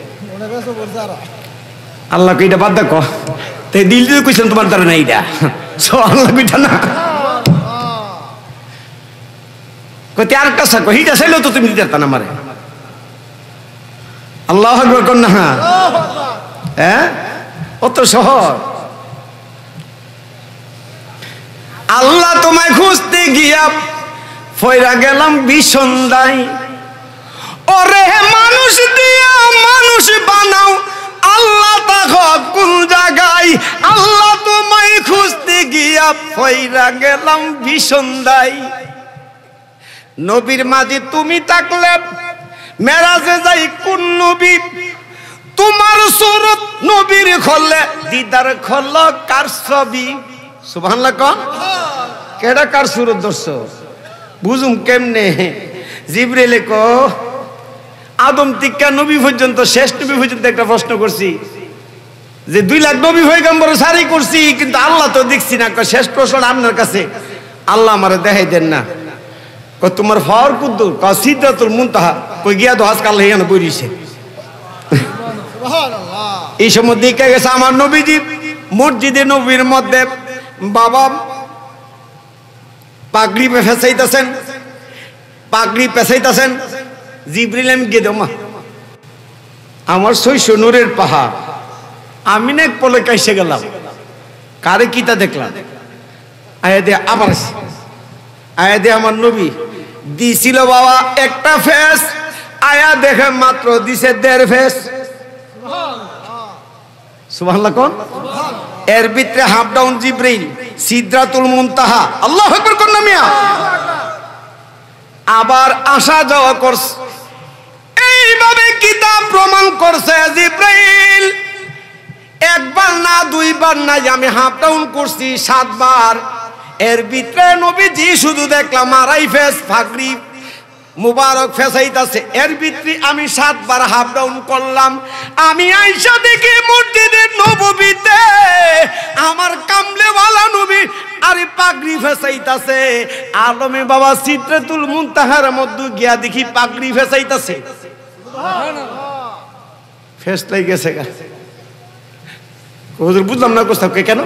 আল্লাহ কইটা বাদ দেখো, তাই দিল দিয়ে কইছেন তোমার দ্বারা নাই এটা, সুবহানাল্লাহ কইটা না কইতে আর একটা সাকো হিটা চাইলেও তো তুমি দিতে না আমারে। আল্লাহু আকবার কোন না, হ্যাঁ অত সহজ। আল্লাহ তোমায় খুঁজতে গিয়া ফয়রা গেলাম বিসন্দাই, ওরে মানুষ দিয়া মানুষ বানাও আল্লাহ তাকো কোন জায়গায়, আল্লাহ তোমায় খুঁজতে গিয়া ফয়রা গেলাম বিসন্দাই। নবীর মাঝে তুমি থাকলে মেরাজে যাই কোন নবী, তোমার সুরত নবীর খলে দিদার খল কার ছবি। সুবহানাল্লাহ কোন কেডা কার সুরত দর্শ বুঝুম কেমনে? জিবরিলে কো আদম থেকে নবী পর্যন্ত শেষ নবী পর্যন্ত একটা প্রশ্ন করছি যে 2 লাখ নবী পয়গম্বর সারি করছি, কিন্তু আল্লাহ তো দেখছি না। শেষ প্রশ্ন আপনার কাছে, আল্লাহ আমারে দেখাই দেন না। কই তোমার ফাওয়ার কুদ্দুর ক সিদরাতুল মুনতাহা, কই গিয়া তো আজকাল হেয়ানো বইরিছে। সুবহানাল্লাহ। এই সময় দেখে গেছে আমার নবীজি মসজিদে নবীর মধ্যে বাবা পাগড়ি পেছাইতেছেন, পাগড়ি পেছাইতেছেন। জিবরিল আমি গিয়ে দেমা আমার 600 নূরের পাহাড়, আমি না এক পলে কাইসে গেলাম, কারে কিতা দেখলাম আয়া দে, আবার আয়া দে আমার নবী দিছিল বাবা একটা ফেস, আয়া দেখে মাত্র দিছে 1.5 ফেস। সুবহানাল্লাহ কোন এর ভিতরে হাফ ডাউন জিবরিল সিদরাতুল মুনতাহা। আল্লাহু আকবার কোন না মিয়া। আবার আসা যাওয়া করছে, এইভাবে কিতাব প্রমাণ করছে জিবরিল একবার না 2 বার না, আমি হাফ ডাউন করছি 7 বার। এর ভিতরে নবীজি শুধু দেখলাম আড়াই ফেস পাগড়ি মুবারক ফেসাইতাছে, এর ভিতরে আমি 7 বার হাফ ডাউন করলাম। আমি আয়েশা দেখি মসজিদে নববীতে আমার কামলেওয়ালা নবী আরে পাগড়ি ফেসাইতাছে। আলমে বাবা সিদরাতুল মুনতাহার মধ্যে গিয়া দেখি পাগড়ি ফেসাইতাছে। সুবহানাল্লাহ। ফেসলাই গেছে গা। হুজুর বুঝলাম না কোথাও কেন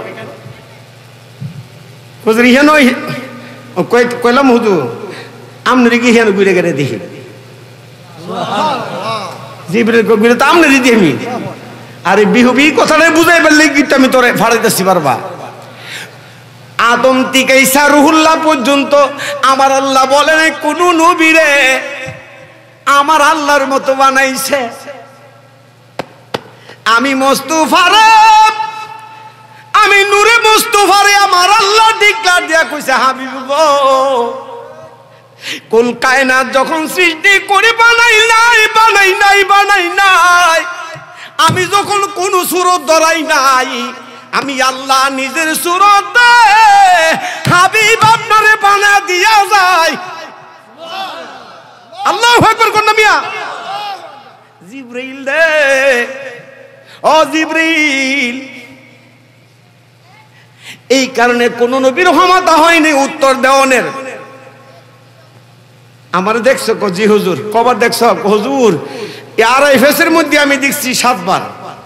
হুজুর ইহে নয় কইলাম হুজুর আমনে কি হেন ঘুরে গেলে দেখি। জিবরিল কো ঘুরে তো আমনে দিদি আমি, আরে বিহুবি কথাটা বুঝাই পারলে কিন্তু আমি তোরে ফাড়াইতেছি বারবার। আদম থেকে ঈসা রুহুল্লাহ পর্যন্ত আমার আল্লাহ বলেন কোন নবীরে আমার আল্লাহর মতো বানাইছে। আমি মুস্তাফারে, আমি নূরে মুস্তাফারে আমার আল্লাহ ডিক্লার দিয়া কইছে হাবিব গো, কুল কায়নাত যখন সৃষ্টি করে বানাই নাই, আমি যখন কোন সূরত ধরাই নাই, আমি আল্লাহ নিজের সূরতে হাবিব আপনারে বানা দিয়া যায়। আল্লাহু আকবার কোন মিয়া জিবরাইল রে ও জিবরাইল এই কারণে কোন নবীর ক্ষমতা হয়নি উত্তর দেওয়ানের আমার দেখছো কো জি হুজুর কবার দেখছো হুজুর আরএফএসের মধ্যে আমি দেখছি 7 বার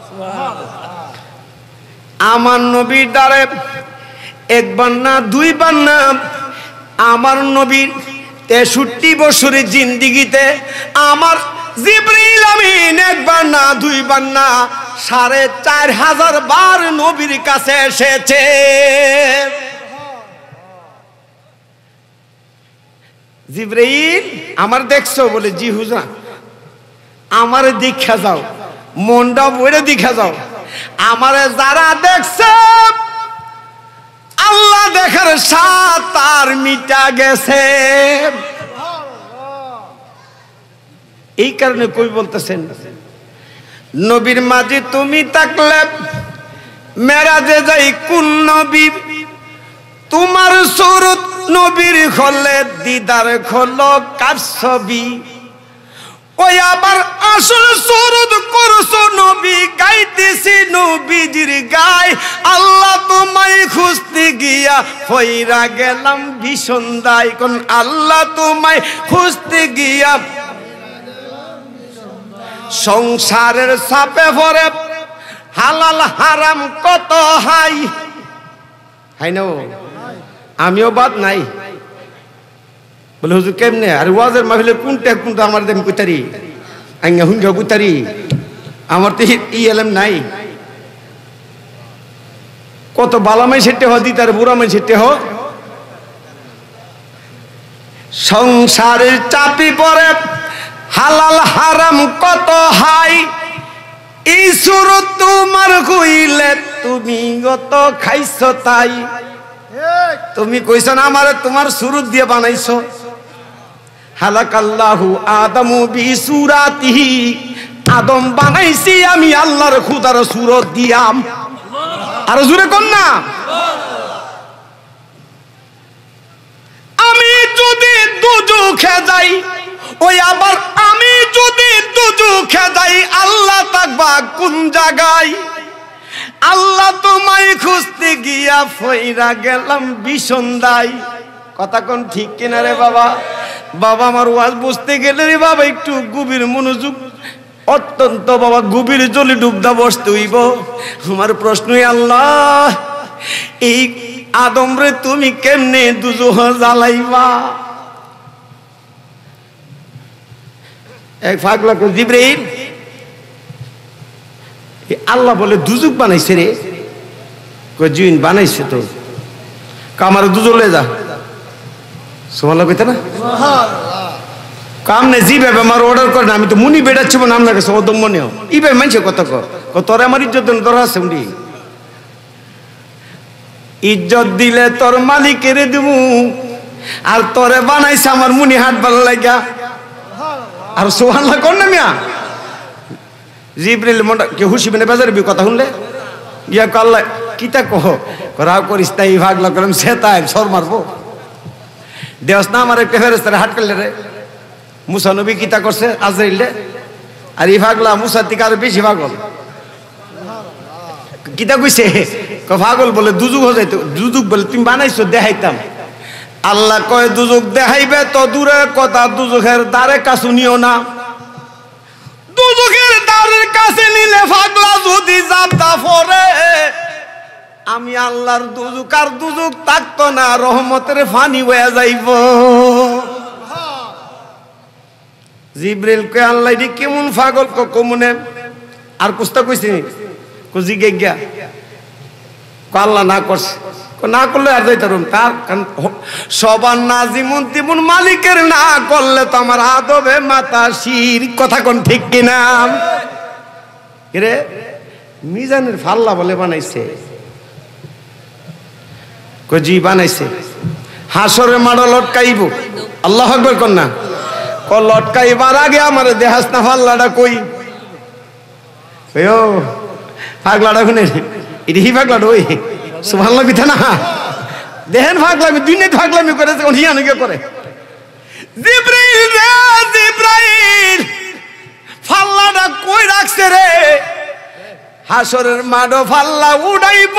আমার নবীর দ্বারে একবার না 2 বার না আমার নবীর 63 বছরের জিন্দেগিতে আমার জিবরিল আমিন একবার না 2 বার না 4500 বার নবীর কাছে এসেছে জিবরাইল আমার দেখছো বলে জি হুজুর আমারে দেখা যাও মনটা বইরে দেখা যাও আমারে যারা দেখছে আল্লাহ দেখার সাথ আর মিটা গেছে এই কারণে কই বলতেছেন নবীর মাঝে তুমি থাকলে মেরাজে যাই কোন নবী তোমার সুরত নবীর খলে দিদার খলো কার ছবি ওই আবার আসল সুরত করছো নবী গাইতেছি নবীজির গায় আল্লাহ তোমায় খুঁজতে গিয়া ফইরা গেলাম ভীষণ দায় কোন আল্লাহ তোমায় খুঁজতে গিয়া সংসারের চাপে পড়ে হালাল হারাম কত হাই হাই না আমিও বাদ নাই বলে হুজুর কেমনে আর ওয়াজের মাহফিলে কোনটা আমার দেম কইতারি আইঙ্গা হুঙ্গা কইতারি আমার তো ইএলএম নাই কত বালামাই সেটে হ দিতার বুড়ামাই সেটে হ সংসারের চাপি পড়ে হালাল হারাম কত হাই এই সুরত তোমার কইলে তুমি কত খাইছো তাই তুমি কইছো না আমারে তোমার সুরত দিয়ে বানাইছো হালাকাল্লাহু আদামু বিসুরাতিহি আদম বানাইছি আমি আল্লাহর খোদার সুরত দিয়াম আর জোরে কোন না আমি যদি দুজখে যাই ওই আবার আমি যদি দুজখে যাই আল্লাহ থাকবা কোন জায়গায় আল্লাহ তোমায় খুঁজতে গিয়া ফইরা গেলাম ভীষণ দায় কথা কোন ঠিক কিনা রে বাবা বাবা আমার ওয়াজ বুঝতে গেলে রে বাবা একটু গভীর মনোযোগ অত্যন্ত বাবা গভীর জলে ডুবদা বসতে হইব আমার প্রশ্নই আল্লাহ এই আদম রে তুমি কেমনে দুজহ জ্বালাইবা এক পাগলা কো জিবরাইল আল্লাহ বলে দুজক বানাইছে রে কই জিন বানাইছে তো কামার দুজক লয়ে যা সুবহানাল্লাহ কইতে না সুবহানাল্লাহ কাম নে জিবে আমার অর্ডার করে না আমি তো মুনি বেড়াচ্ছি নাম না কাছে ওদম মনেও ইবে মানছে কত কো তোরে আমার ইজ্জত তোর আছে উনি ইজ্জত দিলে তোর মালিকের দেবু আর তোরে বানাইছে আমার মুনি হাত ভালো লাগা আর সুবহানাল্লাহ কোন না মিয়া জিবরিল মন্ডা কে হুশি বনে বাজার বি কথা শুনলে ইয়া আল্লাহ কিতা কহ করা করিস তাই ভাগলা করম সেতাই সর মারবো দেওস না আমার একটা ফেরেশতারে হাত করলে রে মুসা নবী কিতা করছে আজরাইল রে আর এই ভাগলা মুসা থেকে আর বেশি পাগল কিতা কইছে ক পাগল বলে দুজুক হয়ে যাইতো দুজুক বলে তুমি বানাইছো দেখাইতাম আল্লাহ কয় দুজুক দেখাইবে তো দূরের কথা দুজুকের দ্বারে কাছে নিও না দুজুকের দ্বারের কাছে নিলে পাগলা যদি জাপটা পড়ে আমি আল্লাহর দুজুক আর দুজুক থাকতো না রহমতের ফানি হয়ে যাইব জিবরিল কে আল্লাহ দি কেমন পাগল কমনে আর কুস্তা কইছে কুজি গিয়া আল্লাহ না করছে না করলে আর যাইতাম তার সবার নাজিমুন তিমুন মালিকের না করলে তো আমার আদবে মাতা শির কথা কোন ঠিক কিনা রে মিজানের ফাল্লা বলে বানাইছে কজি বানাইছে হাসরে মাড় লটকাইব আল্লাহু আকবার কোন না ক লটকাইবার আগে আমার দেহাস না ফাল্লাটা কই ও পাগলাটা শুনে এটি পাগলাটা ওই সুবহানাল্লাহ বিথা না দেখেন পাগলামি দুই নেই পাগলামি করে হিয়ানো কে করে জিব্রাইল রে জিব্রাইল, ফাল্লাটা কই রাখছে রে? হাসরের মাঠে ফাল্লা উড়াইব,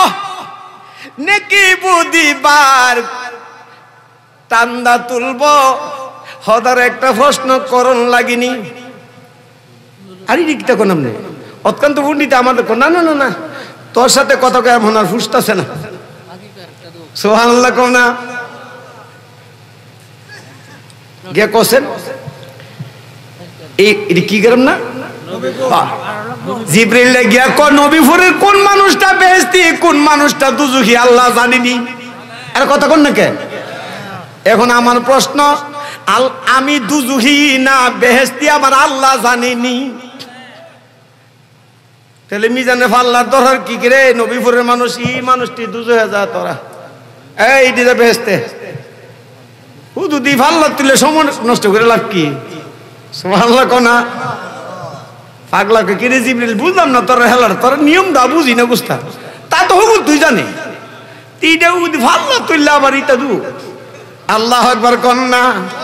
নেকি বুদিবার টান্দা তুলব। হদার একটা প্রশ্ন করণ লাগিনি, আরে রিক্তা কোন আমনে অত্যন্ত পণ্ডিত আমাদের না না না না, তোর সাথে কত কেমন আর ফুসতেছে না। সুবহানাল্লাহ কোন না গে কোসেন এই কি গরম না? জিবরিল গিয়া কোন নবীপুরের কোন মানুষটা বেহেশতি, কোন মানুষটা দুজখী আল্লাহ জানেনি। আর কথা কোন না কে? এখন আমার প্রশ্ন, আমি দুজখী না বেহেশতি আমার আল্লাহ জানেনি, তাহলে মিজানে ফাল্লার দরকার কি করে? নবীপুরের মানুষ ই মানুষটি দুজখে যা তোরা এই দিদা বেহেশতে হুদু দি ফাল্লা তুলে সময় নষ্ট করে লাভ কি? সুবহানাল্লাহ কোনা পাগলাকে কিরে জিবরিল বুঝলাম না তোর হেলার, তোর নিয়ম দা বুঝি না বুঝতা, তা তো হুকুম তুই জানে তিনটা উদি ফাল্লা তুললে আবার ইতা দু আল্লাহু আকবার কন্না।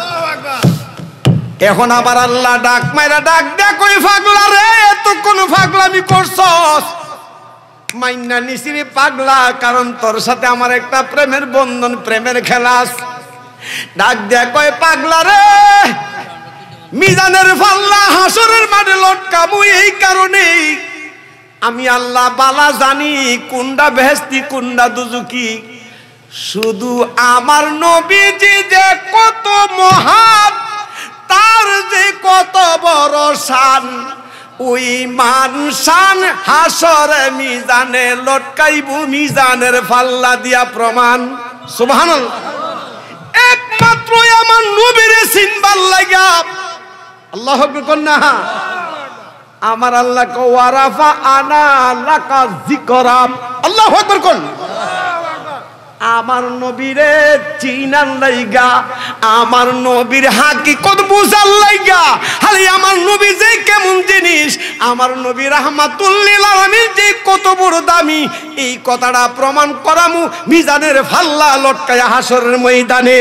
এখন আবার আল্লাহ ডাক মাইরা ডাক দে, কই পাগলা রে এতক্ষণ পাগলামি করছস? মাইন্না নিসিরে পাগলা, কারণ তোর সাথে আমার একটা প্রেমের বন্ধন, প্রেমের খেলাস। ডাক দে কয় পাগলা রে, মিজানের ফাল্লা হাসরের মাঠে লটকাবো এই কারণে আমি আল্লাহ বালা জানি কোনটা বেহেশতি কোনটা দুজকি। শুধু আমার নবীজি যে কত মহান, তার যে কত বড় শান, ওই মান শান হাসরে মিজানে লটকাইব, মিজানের ফাল্লা দিয়া প্রমাণ। সুবহানাল্লাহ। একমাত্র আমার নবীরে চিনবার লাগা আল্লাহু আকবার কন্না আমার আল্লাহ কো ওয়ারাফা আনা লাকা যিকরা। আল্লাহু আকবার কোন আমার নবীরে চিনার লাইগা, আমার নবীর হাকিকত বুঝার লাইগা, খালি আমার নবী যে কেমন জিনিস, আমার নবী রাহমাতুল লিল আলামিন যে কত বড় দামি, এই কথাটা প্রমাণ করামু মিজানের ফাল্লা লটকায়া হাসরের ময়দানে।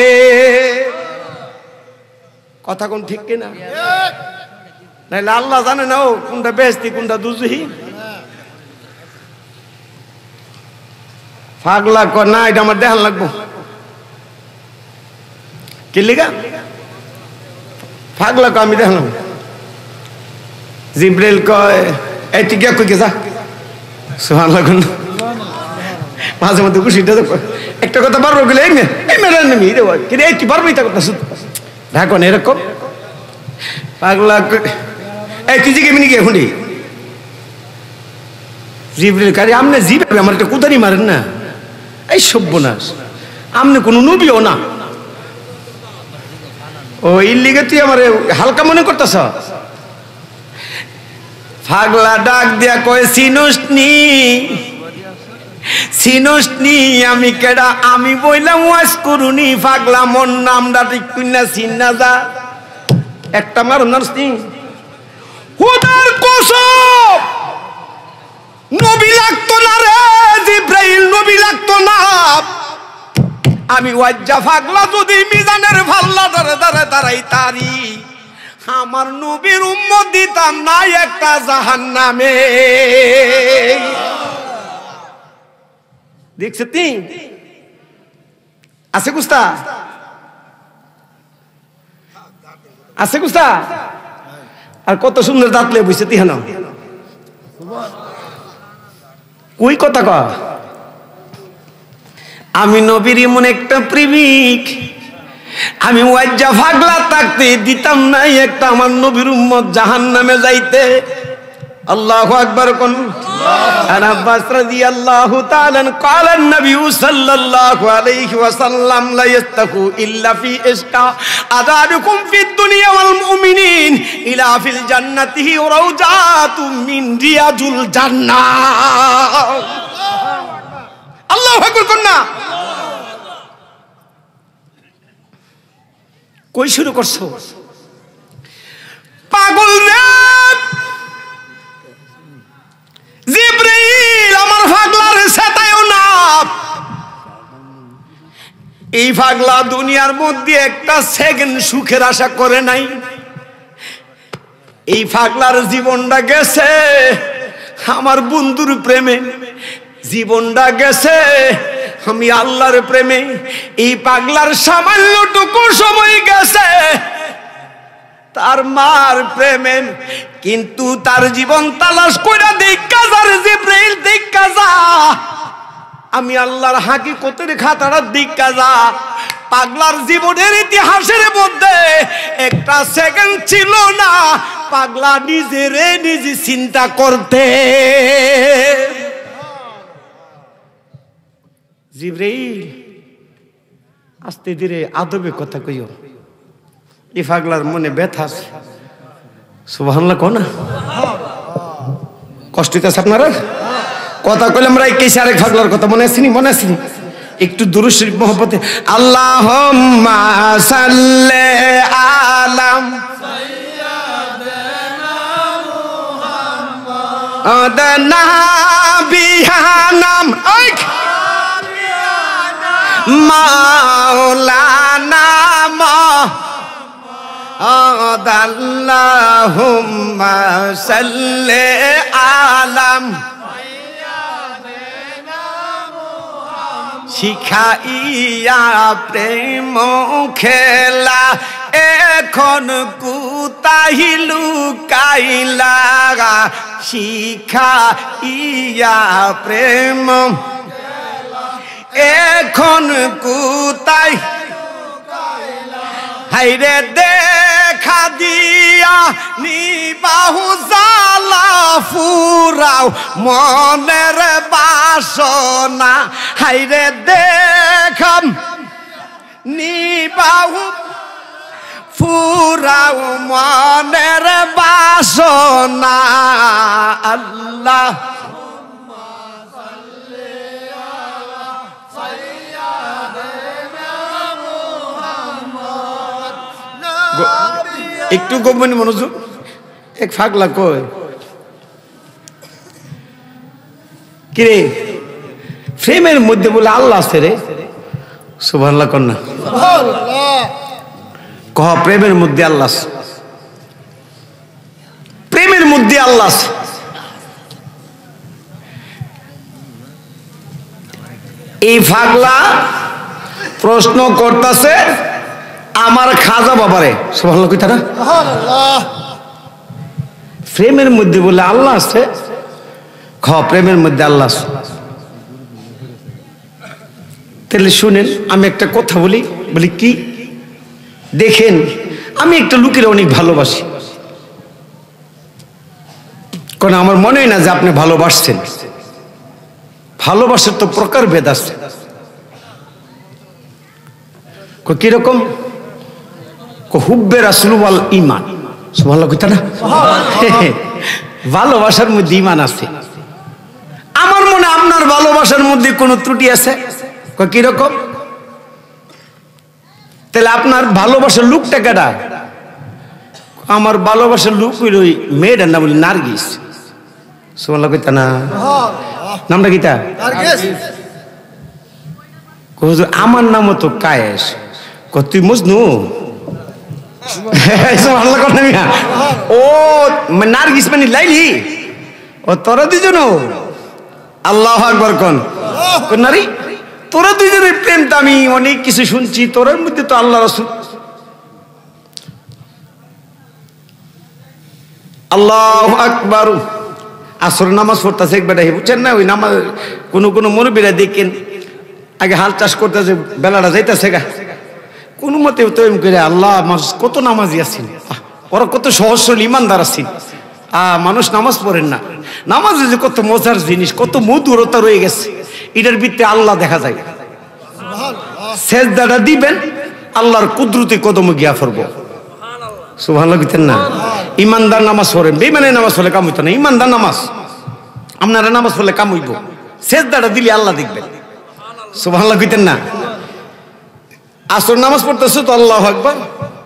কথা কোন ঠিক কিনা? নাইলে আল্লাহ জানে না ও কোনটা বেহেশতি কোনটা দুজখী। পাগলা কর না এটা আমার দেখান লাগবো কি লিগা? পাগলা কো আমি দেখলাম। জিবরিল কয় এই তুই গিয়া কই গেছা? সুবহানাল্লাহ। মাঝে মধ্যে খুশিটা দেখো একটা কথা বারবার গেলে এই মেরে নেমি রে ভাই কি রে তুই বারবার এটা কথা শুধু দেখো না এরকম পাগলা। এই তুই জিগে মিনি গিয়ে হুন্ডি জিবরিল কারি আমনে জিবে আমার একটা কুদারি মারেন না, এই সর্বনাশ আমনে কোনো নবীও না। ও ইল্লিগে তুই আমার হালকা মনে করতেছ? পাগলা ডাক দিয়া কয় চিনুসনি চিনুসনি আমি কেডা? আমি বইলাম ওয়াজ করুনি পাগলা মন নামটা ঠিক কইনা চিন্না যা একটা মারুন নাসনি হুদার কসম নবী লাগতো না রে জিব্রাইল, নবী লাগতো না। আমি ওয়াজ্জা পাগলা যদি মিজানের ফাল্লা ধরে ধরে দাঁড়াই তারি, আমার নবীর উম্মত দিতাম না একটা জাহান্নামে। দেখছে তুই আছে গুস্তা আছে গুস্তা আর কত সুন্দর দাঁতলে বুঝছে তিহান কই কথা ক। আমি নবীর এমন একটা প্রেমিক, আমি ওয়াজ্জা পাগলা থাকতে দিতাম না একটা আমার নবীর উম্মত জাহান্নামে যাইতে। আল্লাহু আকবার কোন। আন আব্বাস রাদিয়াল্লাহু তাআলা قال النبي صلى الله عليه وسلم لا يستقو الا في اشقى اذادكم في الدنيا والمؤمنين الى في الجنه روضات من رياض الجنه। আল্লাহু আকবার কোন না। কই শুরু করছো পাগল রে? জিবরাইল আমার পাগলার সাতায়ও না, এই পাগলা দুনিয়ার মধ্যে একটা সেকেন্ড সুখের আশা করে নাই। এই পাগলার জীবনটা গেছে আমার বন্ধুর প্রেমে, জীবনটা গেছে আমি আল্লাহর প্রেমে। এই পাগলার সামান্যটুকু সময় গেছে তার মার প্রেমে, কিন্তু তার জীবন তালাশ করে দেখা যার জিবরাইল দেখা যা, আমি আল্লাহর হাকিকতের খাতাটা দেখা যা। পাগলার জীবনের ইতিহাসের মধ্যে একটা সেকেন্ড ছিল না পাগলা নিজেরে নিজে চিন্তা করতে। জিবরাইল আস্তে ধীরে আদবে কথা কইও, এই পাগলার মনে ব্যথা আছে। সুবহানাল্লাহ কও না, কষ্ট হইতেছে আপনারা? কথা কইলে আমরা এই কেসে আরেক পাগলার কথা মনে আসেনি? মনে আসেনি? একটু দুরূদ শরীফ মহব্বতে আল্লাহুম্মা সাল্লি আলা সাইয়্যিদিনা মুহাম্মদ নাবিয়ানাম মাওলানা মুহাম্মদ আল্লাহুম্মা সাল্লি আলা শিখাইয়া প্রেম খেলা এখন কোথায় লুকাইলা, শিখাইয়া প্রেম এখন কোথায় হাইরে দেখা দিয়া নিবাহু জালা ফুরাও মনের বাসনা, হাইরে দেখাম নিবাহু ফুরাও মনের বাসনা। আল্লাহ একটু গোপনে মনোযোগ। এক পাগলা কয় কিরে প্রেমের মধ্যে বলে আল্লাহ আছে রে? সুবহানাল্লাহ কন্যা কহ, প্রেমের মধ্যে আল্লাহ আছে, প্রেমের মধ্যে আল্লাহ আছে। এই পাগলা প্রশ্ন করতেছে আমার খাজা বাবারে। সুবহানাল্লাহ কইতা না? প্রেমের মধ্যে বলে আল্লাহ আছে, খ প্রেমের মধ্যে আল্লাহ আছে। তাহলে শুনেন আমি একটা কথা বলি। বলি কি? দেখেন আমি একটা লোকের অনেক ভালোবাসি, কারণ আমার মনে হয় না যে আপনি ভালোবাসছেন। ভালোবাসার তো প্রকার ভেদ আছে। কিরকম? হুব্বে রাসূল ওয়াল ঈমান। সুবহানাল্লাহ কইতা না? ভালোবাসার মধ্যে ঈমান আছে। আমার মনে আপনার ভালোবাসার মধ্যে কোনো ত্রুটি আছে? কিরকম? তাহলে আপনার ভালোবাসার লোকটা কেডা? আমার ভালোবাসার লোক হইল ওই মেয়েটার নাম বলি নার্গিস। সুবহানাল্লাহ কইতা না? নামটা কিতা? আমার নামও তো কায়েস। তুই মজনু? ও নার্গিস মানে লাইলি? ও তোরা দুজন? আল্লাহু আকবার কোন নারী? তোরা দুজনের প্রেম তো আমি অনেক কিছু শুনছি, তোর মধ্যে তো আল্লাহ রাসূল। আল্লাহু আকবার। আসর নামাজ পড়তেছে এক বেটা, বুঝছেন না? ওই নামাজ কোনো কোনো মুরব্বীরা দেখেন আগে হাল চাষ করতেছে, বেলাটা যাইতেছে গা, কোনো মতে তো এম করে আল্লাহ কত নামাজি আছেন, ওরা কত সহজ সরল ইমানদার আছেন। মানুষ নামাজ পড়েন না, নামাজে যে কত মজার জিনিস, কত মধুরতা রয়ে গেছে, এটার ভিত্তিতে আল্লাহ দেখা যায়। সেজদাটা দিবেন, আল্লাহর কুদরতি কদমে গিয়া পড়বো। সুবহানাল্লাহ কইতেন না? ইমানদার নামাজ পড়েন, বেঈমানের নামাজ পড়লে কাম হইতো না। ইমানদার নামাজ, আপনারা নামাজ পড়লে কাম হইব। সেজদাটা দিলে আল্লাহ দেখবেন। সুবহানাল্লাহ কইতেন না? আসর নামাজ পড়তেছে তো আল্লাহু আকবার,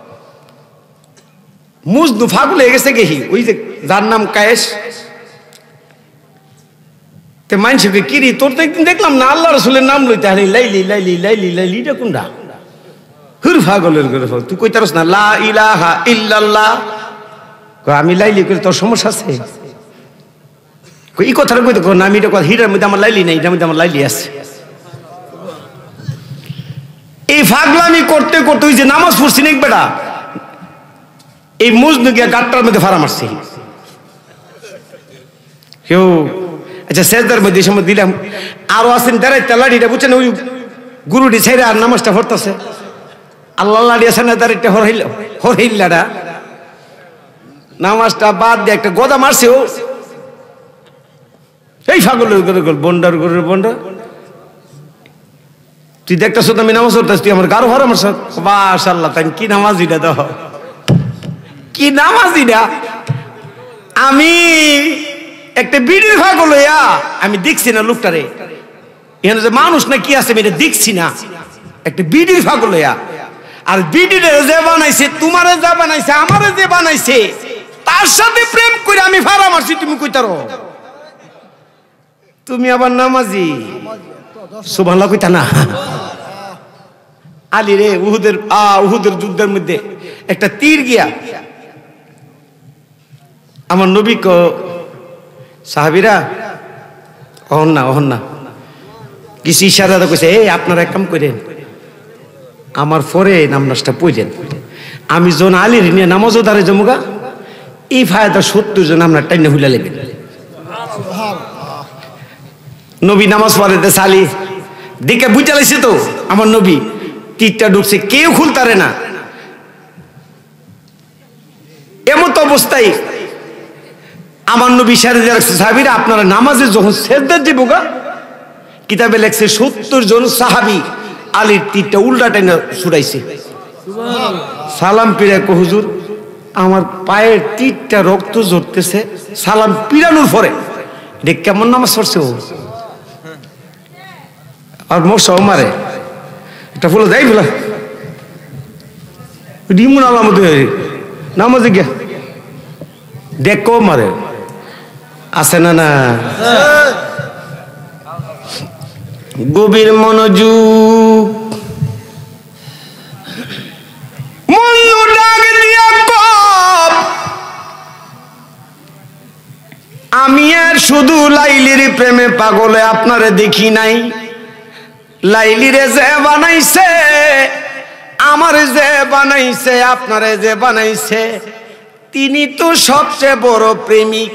মুজদু ফাগুল হয়ে গেছে গেহি, ওই যে যার নাম কায়েস। তে মানসিকে কিরি তোর তো একদিন দেখলাম না আল্লাহ রাসূলের নাম লইতে, আরে লাইলি লাইলি লাইলি লাইলি, এটা কোনটা? হুর পাগলের করে তুই কইতারস না লা ইলাহা ইল্লাল্লাহ, আমি লাইলি করে তোর সমস্যা আছে? এই কথাটা কইতে না, আমি এটা কথা হিটার মধ্যে আমার লাইলি নাই, এটার মধ্যে আমার লাইলি আছে। এই ফাগলামি করতে করতে ওই যে নামাজ পড়ছি না বেটা, এই মজনু গিয়া গাটটার মধ্যে ফাড়া মারছি কেউ। আচ্ছা সেজদার মধ্যে সময় দিলাম, আরো আছেন দাঁড়াইতে লাড়িটা বুঝছেন, ওই গুরুটি ছেড়ে আর নামাজটা পড়তেছে, আল্লাহ লাড়ি আছে না দাঁড়াইতে হরহিল্লাটা নামাজটা বাদ দিয়ে একটা গদা মারছে ও। এই ফাগলের করে বন্ডার গরুর বন্ডা, তুই দেখতেছ আমি নামাজ পড়তেছি, তুই আমার গারো ভরা মারছ। মাশাআল্লাহ, তাই কি নামাজিটা দেখ, কি নামাজিটা। আমি একটা বিড়ির ফাগল হইয়া আমি দেখছি না লোকটারে, এখানে যে মানুষ না কি আছে আমি এটা দেখছি না, একটা বিড়ির ফাগল হইয়া। আর বিড়িরে যে বানাইছে, তোমারে যা বানাইছে, আমারে যে বানাইছে, তার সাথে প্রেম করে আমি ফাড়া মারছি, তুমি কইতারো? তুমি আবার নামাজি, সুবহানাল্লাহ কইতা না? আলী রে, উহুদের যুদ্ধের মধ্যে একটা তীর গিয়া আমার নবী সাহাবীরা অহন না কিছু ইশারা কইছে, এই আপনারা এক কাম করেন, আমার পরে নামাজটা পড়েন, আমি জন আলীর নিয়ে নামাজও দাঁড়ে জমুগা, এই ফায়দা 70 জন আপনার টাইনে হুইলা লেবেন। নবী নামাজ পড়াইতে সালি দিকে বুঝা লাইছে তো আমার নবী, তীরটা ঢুকছে, কেউ খুলতারে না। এমত অবস্থায় আমার নবী সারিয়ে রাখছে, সাহাবীরা আপনারা নামাজে যখন সেজদা দিবগা, কিতাবে লেখছে 70 জন সাহাবী আলীর তীরটা উল্টা টেনে ছুড়াইছে। সালাম পিড়ে কো হুজুর, আমার পায়ের তীরটা রক্ত ঝরতেছে, সালাম পিড়ানোর পরে দেখ কেমন নামাজ পড়ছে ও। আর মশাও মারে, এটা ফুলে যাই ফেলা ডিমুন আলামত নামাজে গিয়া দেখো মারে, আছে না না? গভীর মনোযোগ, আমি আর শুধু লাইলির প্রেমে পাগলে আপনারে দেখি নাই, লাইলিরে যে বানাইছে, আমার যে বানাইছে, আপনারে যে বানাইছে, তিনি তো সবচেয়ে বড় প্রেমিক।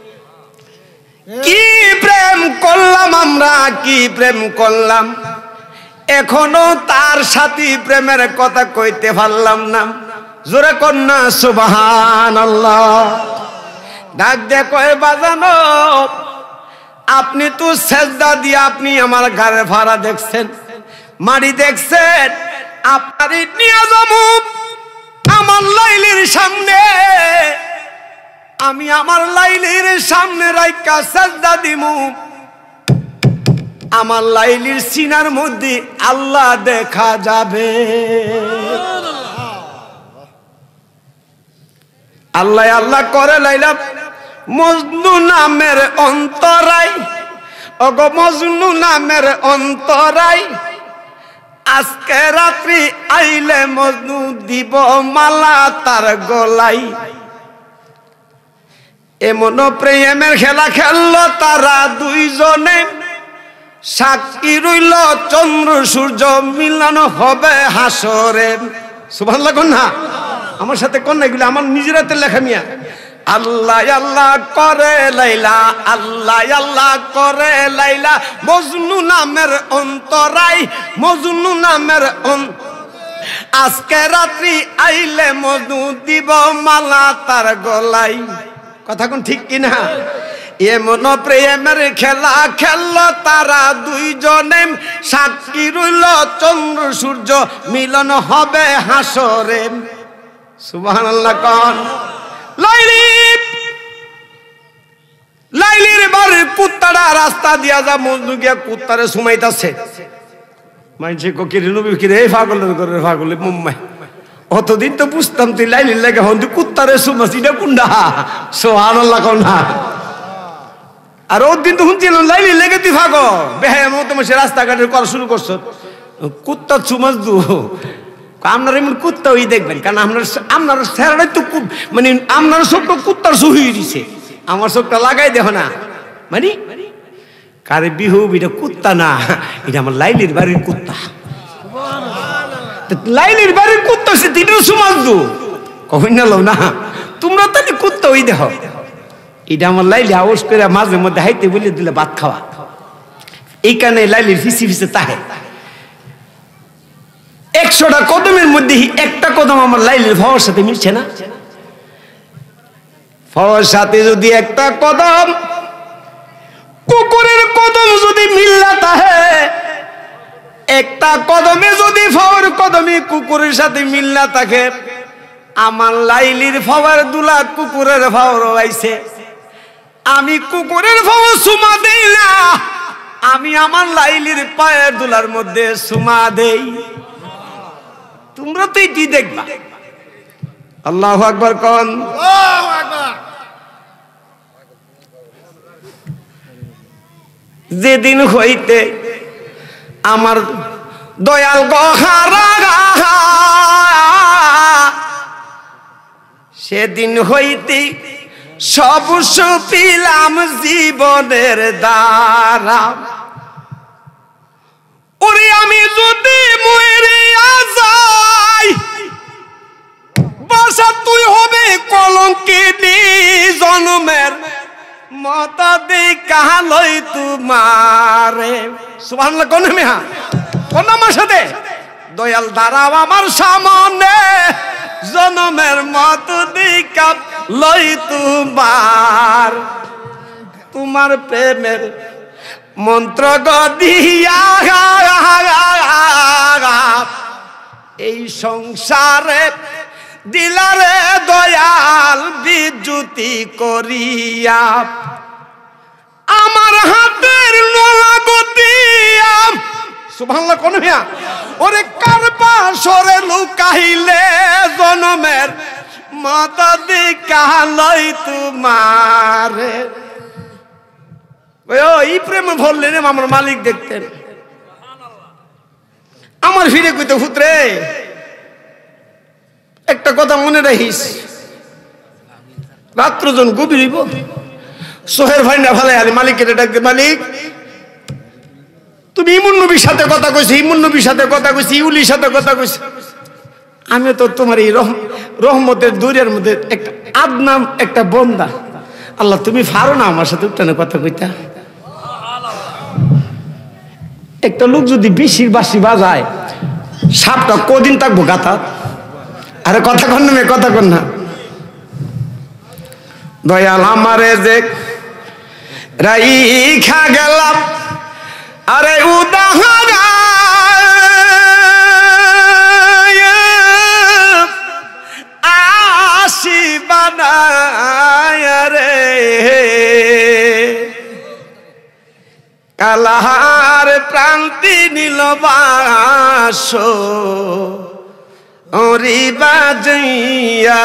কি প্রেম করলাম আমরা, কি প্রেম করলাম, এখনো তার সাথে প্রেমের কথা কইতে পারলাম না। জোরে কন্যা সুবহানাল্লাহ। ডাক দে কয় বাজানো, আপনি তো সেজদা দিয়ে আপনি আমার ঘরে ভাড়া দেখছেন, মারি দেখছেন, আপনারই নিয়ে যাবো আমার লাইলির সামনে, আমি আমার লাইলির সামনে রাইকা সেজদা দিমু, আমার লাইলির সিনার মধ্যে আল্লাহ দেখা যাবে। আল্লাহ আল্লাহ করে লাইলা মজনু নামের অন্তরাই, ওগো মজনু নামের অন্তরাই, আজকে রাত্রি আইলে মজনু দিব মালা তার গলাই। এমন প্রেমের খেলা খেললো তারা দুইজনে, সাক্ষী রইল চন্দ্র সূর্য মিলানো হবে হাসরে। সুবহানাল্লাহ কন্যা, আমার সাথে কন্যা এগুলো আমার নিজের হাতে লেখা মিয়া। আল্লাহ আল্লাহ করে লাইলা, আল্লাহ আল্লাহ করে লাইলা, মজনু নামের অন্তরাই, মজনু নামের আজকে রাত্রি আইলে মজনু দিব মালা তার গলাই। কথা কোন ঠিক কিনা? এমন প্রেমের খেলা খেললো তারা দুইজনে, সাক্ষী রইল চন্দ্র সূর্য মিলন হবে হাসরে। সুবহানাল্লাহ কোন। লাইলি, লাইলির বাড়ির কুত্তাটা রাস্তা দিয়া যা মজনু গিয়া কুত্তারে সুমাইতাছে। মাইনছে কিরে নবী কিরে, এই পাগলের করে পাগলে মুম্বাই, অতদিন তো বুঝতাম তুই লাইলির লাগে হন, তুই কুত্তারে সুমাস, এটা কুন্ডা। সুবহানাল্লাহ কোন না। আর ওর দিন তো শুনছিলাম লাইলির লেগে তুই ভাগো বেহায় মতো সে রাস্তাঘাটের করা শুরু করছো, কুত্তা সুমাস দু আপনার এমন কুত্তা ওই দেখবেন, কারণ আপনার চেহারাটাই তো মানে আপনার চোখটা কুত্তার সুহি দিছে, আমার চোখটা লাগাই দেখো না, মানে কারে বিহু এটা কুত্তা না, এটা আমার লাইলির বাড়ির কুত্তা। লাইলির বাড়ির কুত্তা সে তিনটা সমাজ দু কখন না লো না, তোমরা তো কুত্তা ওই দেখো, এটা আমার লাইলি আওয়াজ করে মাঝে মধ্যে হাইতে বলে দিলে ভাত খাওয়া, এই কারণে লাইলির ফিসি ফিসে তাহে। 100টা কদমের মধ্যে একটা কদম আমার লাইলির ফাওয়ার সাথে মিলছে না। ফাওয়ার সাথে যদি একটা কদম কুকুরের কদম যদি মিল্লা তাহে, একটা কদমে যদি ফাওয়ার কদমে কুকুরের সাথে মিল্লা থাকে, আমার লাইলির ফাওয়ার দুলা কুকুরের ফাওয়ার আইছে। আমি কুকুরের ফাওয়ার সুমা দেই না, আমি আমার লাইলির পায়ের দুলার মধ্যে সুমা দেই। তোমরা তো এটি দেখবা। আল্লাহু আকবার কোন। আল্লাহু আকবার। যেদিন হইতে আমার দয়াল গহারা, সেদিন হইতে সব সুপিলাম জীবনের দ্বারা। ওরে আমি যদি মরিয়া যাই, বাসা তুই হবে কলঙ্কিনী, জন্মের মত দেখা লই তোমারে। সুবহানাল্লাহ কোন মেয়া কোন আমার সাথে দয়াল দাঁড়াও আমার সামনে, জন্মের মত দেখা লই তোমার, তোমার প্রেমের মন্ত্র গদিয়া এই সংসারে দিলারে দয়াল বিদ্যুতি করিয়া, আমার হাতের নলা গদিয়া। সুবহানাল্লাহ কোন মিয়া। ওরে কারবা সরে লুকাইলে জনমের মত দেখা লই তোমারে। এই প্রেম ভরলেন আমার মালিক দেখতেন, আমার ফিরে কইতে পুত্রে একটা কথা মনে রাখিস, রাত্র জন গভীর হইব, সোহের ভাই না ভালো আরে মালিকের ডাকতে, মালিক তুমি ইমুন নবীর সাথে কথা কইছি, ইমুন নবীর সাথে কথা কইছি, ইউলির সাথে কথা কইছি, আমি তো তোমার এই রহমতের দরিয়ার মধ্যে একটা আদনাম একটা বন্দা, আল্লাহ তুমি পারো না আমার সাথে উঠানে কথা কইতা। একটা লোক যদি বেশির বাসি বাজায়, সাপটা কদিন থাকবো গাতা? আরে কথা কন না, কথা কন না। দয়াল আমারে যে রাইখা গেলাম, আরে উদাহরণ আসি বানায় রে, কালাহার প্রান্তি নীলবাস ওরি বাজিয়া,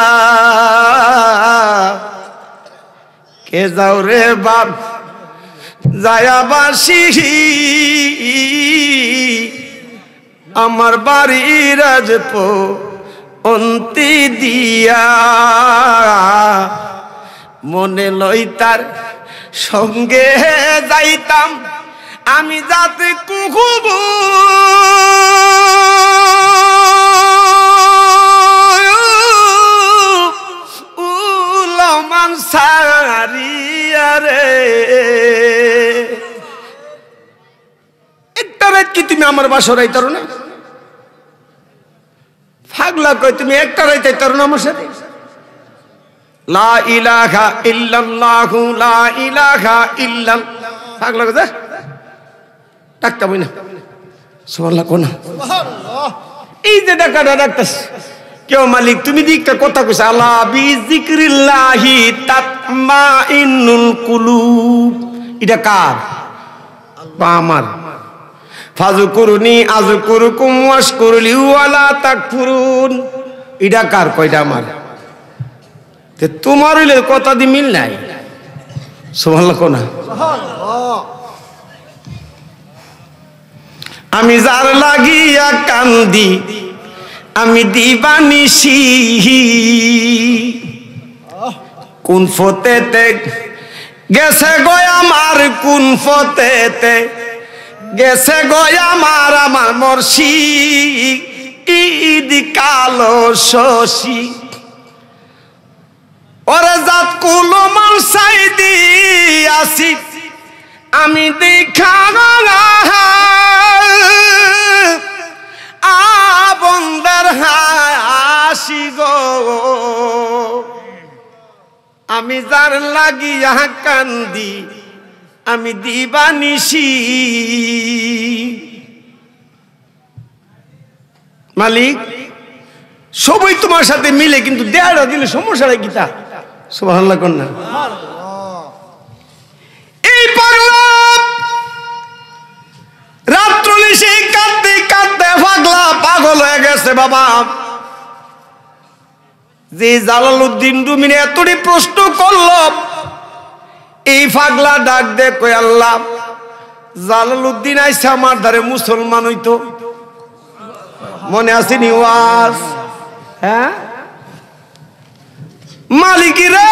কে যাও রে বাপ যায়াবাসি আমার বাড়ির রাজপ অন্তি দিয়া, মনে লই তার সঙ্গে যাইতাম আমি যাতে কুকুবু উলমান সারিয়া রে। একটা রাত কি তুমি আমার বাসা রাইতারো না? ফাগলা কই তুমি একটা রাত আইতারো না আমার সাথে? লা ইলাহা ইল্লাল্লাহু লা ইলাহা ইল্লাল্লাহ পাগলা কথা ডাকতা বই না। সুবহানাল্লাহ কোন সুবহানাল্লাহ। এই যে ডাকাটা ডাকতাস, কেউ মালিক তুমি দিকটা কথা কইছ, আলা বিযিকরিল্লাহি তাতমাইন্নুল কুলুব, এটা কার? বা আমার। ফাযকুরুনি আযকুরুকুম ওয়াশকুরলি ওয়ালা তাকফুরুন, এটা কার? কয়টা আমার। তোমার হইলে কথা দি মিল নাই। সুবহানাল্লাহ কোন সুবহানাল্লাহ। আমি যার লাগিয়া কান্দি আমি দিবানিশি কোন ফতেতে গেছে গো আমার, কোন ফতেতে গেছে গো আমার, আমার মুর্শিদ কালো শশী। ওরে জাত কুলো মানসাই দিয়াছি আমি দেখা বন্দার হাসি গো, আমি যার লাগিয়া কান্দি আমি দিবানিশি। মালিক সবই তোমার সাথে মিলে, কিন্তু দেয়াটা দিলে সমস্যাটা গীতা। সুবহানাল্লাহ কন্যা। এই পাগলা রাত্রনিশি কাঁদতে কাঁদতে পাগলা পাগল হয়ে গেছে বাবা। যে জালালউদ্দিন রুমিনে এতটি প্রশ্ন করল, এই পাগলা ডাক দে কই আল্লাহ, জালালউদ্দিন আইসা আমার ধারে মুসলমান হইতো, মনে আসেনি ওয়াজ? হ্যাঁ মালিকি রে,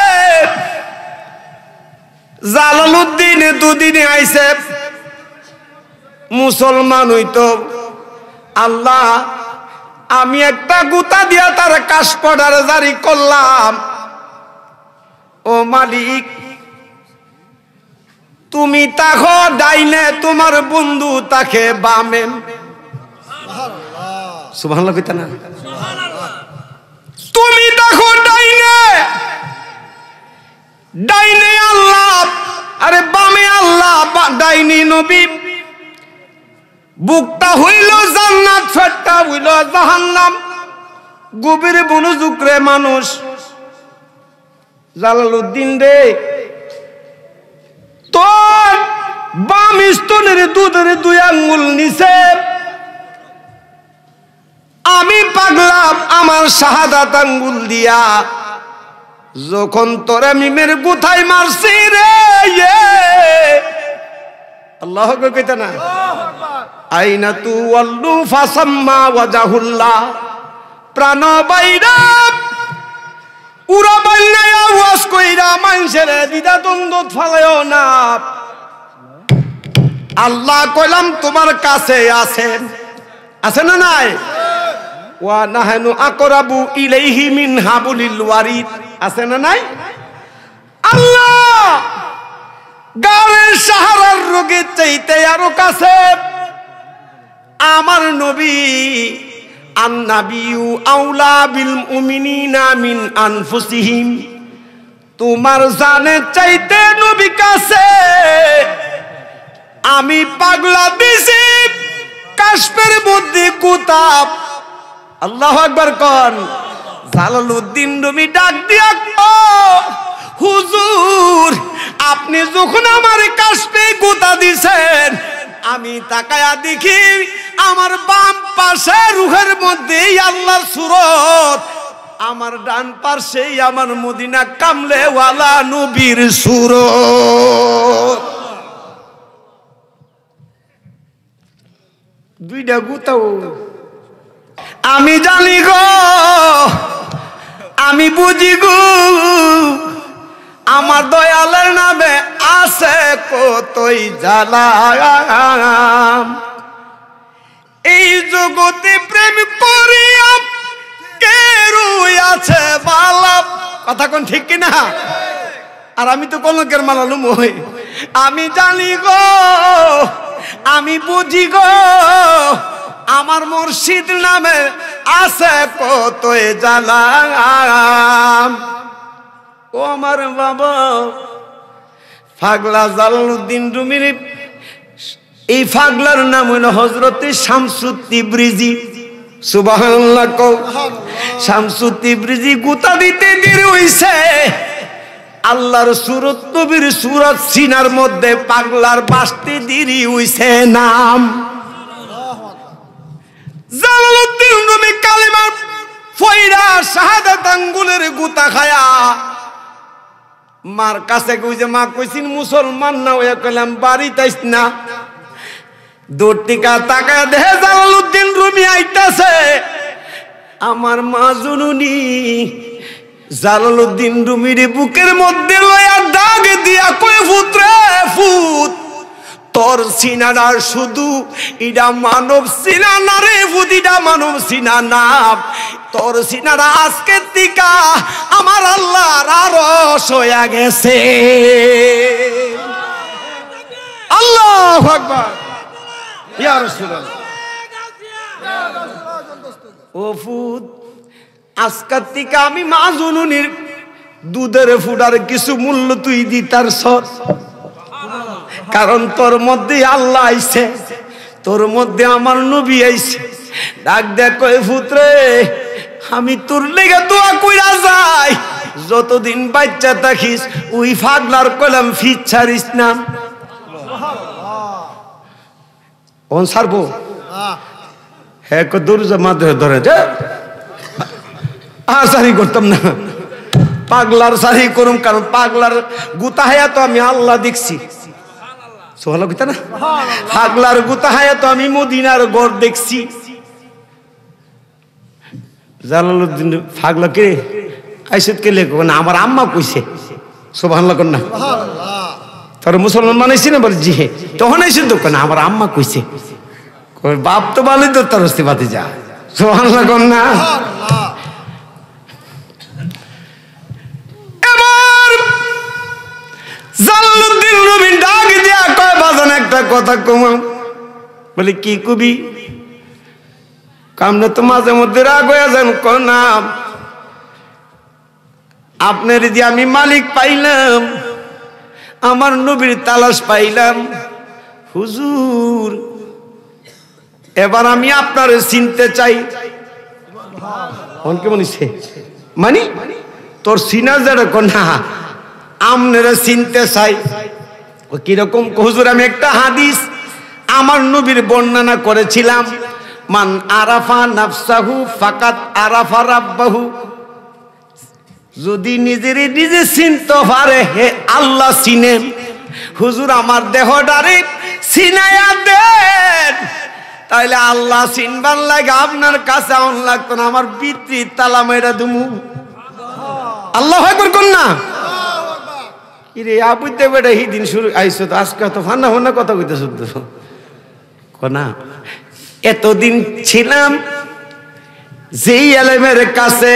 জালালউদ্দিন দুদিনে আইসে মুসলমান হইতো। আল্লাহ আমি একটা গুতা দিয়া তার কাশপড়ার জারি করলাম। ও মালিক তুমি তাকো ডাইনে, তোমার বন্ধু তাকে বামে। সুবহানাল্লাহ কইতা না? তুমি দেখো ডাইনে, ডাইনে আল্লাহ, আরে বামে আল্লাহ, ডাইনি নবী। বুকটা হইল জান্নাত, ফেটটা হইল জাহান্নাম। গভীর মনোযোগ রে মানুষ। জালালউদ্দিন রে, তোর বাম স্তনের দুধের 2 আঙ্গুল নিচে আমি পাগলা আমার শাহাদাত আঙ্গুল দিয়া যখন তোরে মিমের গুথাই মারছি রে, আল্লাহু আকবার কইতা না? আইনা তু ওয়াল্লু ফাসাম্মা ওয়াজাহুল্লাহ। প্রাণ বাইরা উরা বাইনা আওয়াজ কইরা মানুষের দ্বিধা দ্বন্দ্ব ফালায়ও না। আল্লাহ কইলাম তোমার কাছে আছেন, আছে না নাই? ওয়া নাহনু আকরাবু ইলাইহি মিন হাবলিল ওয়ারিদ, আছে না নাই? আল্লাহ গায়ের সাহারার রোগীর চাইতে আরো কাছে আমার নবী। আন-নাবিয়্যু আওলা বিল মুমিনিনা মিন আনফুসিহিম। তোমার জানের চাইতে নবী কাছে। আমি পাগলা দিছি কাশফের মধ্যে কুতাব। আল্লাহু আকবার কোন। জালালউদ্দিন রুমি ডাক দিয়া হুজুর, আপনি যখন আমার কাশফে গুতা দিছেন, আমি তাকায়া দেখি আমার বাম পাশে রুহের মধ্যে আল্লাহর সুরত, আমার ডান পাশেই আমার মদিনা কামলে ওয়ালা নবীর সুরত। দুইটা গুতাও আমি জানি গো, আমি বুঝি গো, আমার দয়ালের নামে আছে কতই জ্বালা। এই জগতে প্রেম করিয়া কে রুইয়াছে বালা। কথা কোন ঠিক কিনা? আর আমি তো কলঙ্কের মালালুম হই। আমি জানি গো, আমি বুঝি গো, আমার মুর্শিদ নামে আছে কতই জ্বালা। ও আমার বাবা পাগলা জালালউদ্দিন রুমির, এই পাগলার নাম হইল হযরতে শামসুত তিবরিজি। সুবহানাল্লাহ কও। শামসুত তিবরিজি গুতা দিতে দেরি হইছে, আল্লাহর সুরত নবীর সুরত সিনার মধ্যে পাগলার বাসতে দেরি হইছে নাম। জালালউদ্দিন রুমি কালিমা ফয়রা শাহাদাত আঙ্গুলের গুতা খায়া মার কাছে কইছে, মা কইছিন মুসলমান না হইয়া কইলাম বাড়ি তাইস না। দূর থেকে তাকায় দেখে জালালউদ্দিন রুমি আইতাছে, আমার মা জননী জালালউদ্দিন রুমির বুকের মধ্যে লয়া দাগ দিয়া কয় পুত্রে ফুত তোর সিনাটা শুধু এটা মানব সিনা না রে ফুত, এটা মানব সিনা না, তোর সিনাটা আজকের দিকা আমার আল্লাহর আরশ হইয়া গেছে। আল্লাহু আকবার। ইয়া রাসূলুল্লাহ। ও ফুত আজকের দিকা আমি মা জননীর দুধের ফুটার কিছু মূল্য তুই দিতার সর, কারণ তোর মধ্যে আল্লাহ আইছে, তোর মধ্যে আমার নবী আইছে। ডাক দেখ কই পুত্রে আমি তোর লেগে দোয়া কইরা যাই, যতদিন বাচ্চা থাকিস ওই ফাগলার কলম ফিট ছাড়িস না। কোন সারবো হ্যাঁ দরজা মাঝে ধরে সারি করতাম না, পাগলার সারি করুম, কারণ পাগলার গুতা হায়া তো আমি আল্লাহ দেখছি। সোহালা গুতা না, পাগলার গুতা হায়া তো আমি মদিনার গড় দেখছি। জালালউদ্দিন পাগলা কে আইসত কে লেখো না, আমার আম্মা কইছে। সুবহানাল্লাহ কর না, তোর মুসলমান বানাইছি না? বলে জি হে। তখন আইসত তো না, আমার আম্মা কইছে। বাপ তো ভালোই তো তার বাতি যা। সুবহানাল্লাহ কর না। জালালউদ্দিন রুমি ডাক দিয়া কয় বাজান একটা কথা কমাও। বলে কি কবি? কামনে তো মাঝে মধ্যে রাগ হয়ে যান। না আপনার যে আমি মালিক পাইলাম, আমার নবীর তালাশ পাইলাম হুজুর, এবার আমি আপনার চিনতে চাই। কেমন মানে তোর সিনা যারা কন্যা আমনেরা চিনতে চাই। কিরকম? হুজুর আমি একটা হাদিস আমার নবীর বর্ণনা করেছিলাম, মান আরাফা নাফসাহু ফাকাত আরাফা রাব্বাহু। যদি নিজের নিজে চিনতে পারে হে আল্লাহ চিনেন। হুজুর আমার দেহটারে চিনাইয়া দেন, তাইলে আল্লাহ চিনবার লাগে আপনার কাছে আউন লাগতো না, আমার পিতৃ তালা মেরা দুমু। আল্লাহ আকবার কোন না। কিরে আবুতে বেটা এই দিন শুরু আইসো তো, আজকে তো ফান্না ফান্না কথা কইতে শুদ্ধ কোনা। এতদিন ছিলাম যেই এলেমের কাছে,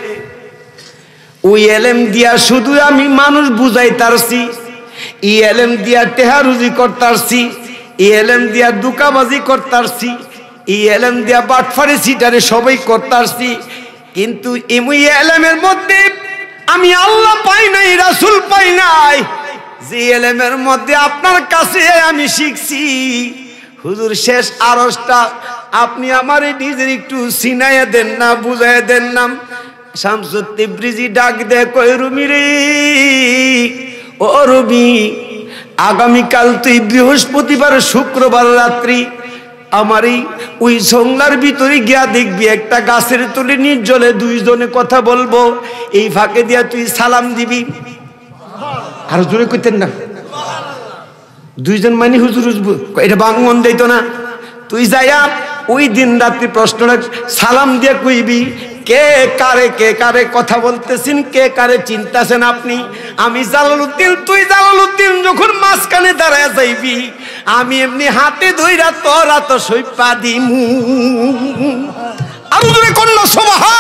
ওই এলেম দিয়া শুধু আমি মানুষ বুঝাইতারছি, এই এলেম দিয়া টেহারুজি করতারছি, এই এলেম দিয়া দুকাবাজি করতারছি, এই এলেম দিয়া বাটফারি সিটারে সবাই করতারছি। কিন্তু এমই এলেমের মধ্যে আমি আল্লাহ পাই নাই, রাসূল পাই নাই, যে এলেমের মধ্যে আপনার কাছে আমি শিখছি। হুজুর শেষ আরশটা আপনি আমার নিজের একটু চিনাইয়া দেন না, বুঝাইয়া দেন না। শামসুত তিবরিজি ডাক দেয় কই রুমি রে, ও রুমি আগামীকাল তুই বৃহস্পতিবার শুক্রবার রাত্রি আমারই ওই জঙ্গলার ভিতরে গিয়া দেখবি একটা গাছের তলে নির্জলে দুইজনে কথা বলবো, এই ফাঁকে দিয়া তুই সালাম দিবি। আর জোরে কইতেন না, দুইজন মানে হুজুর এটা বাংমন দিত না। তুই যাইয়া ওই দিন রাত্রি প্রশ্নটা সালাম দিয়ে কইবি, কে কারে কথা বলতেছেন, কে কারে চিন্তাছেন আপনি। আমি জালালউদ্দিন, তুই জালালউদ্দিন যখন মাঝখানে দাঁড়ায় যাইবি, আমি এমনি হাতে ধইরা তোরা তো সইপা দিমু। আর জোরে কন্যা সুবহান।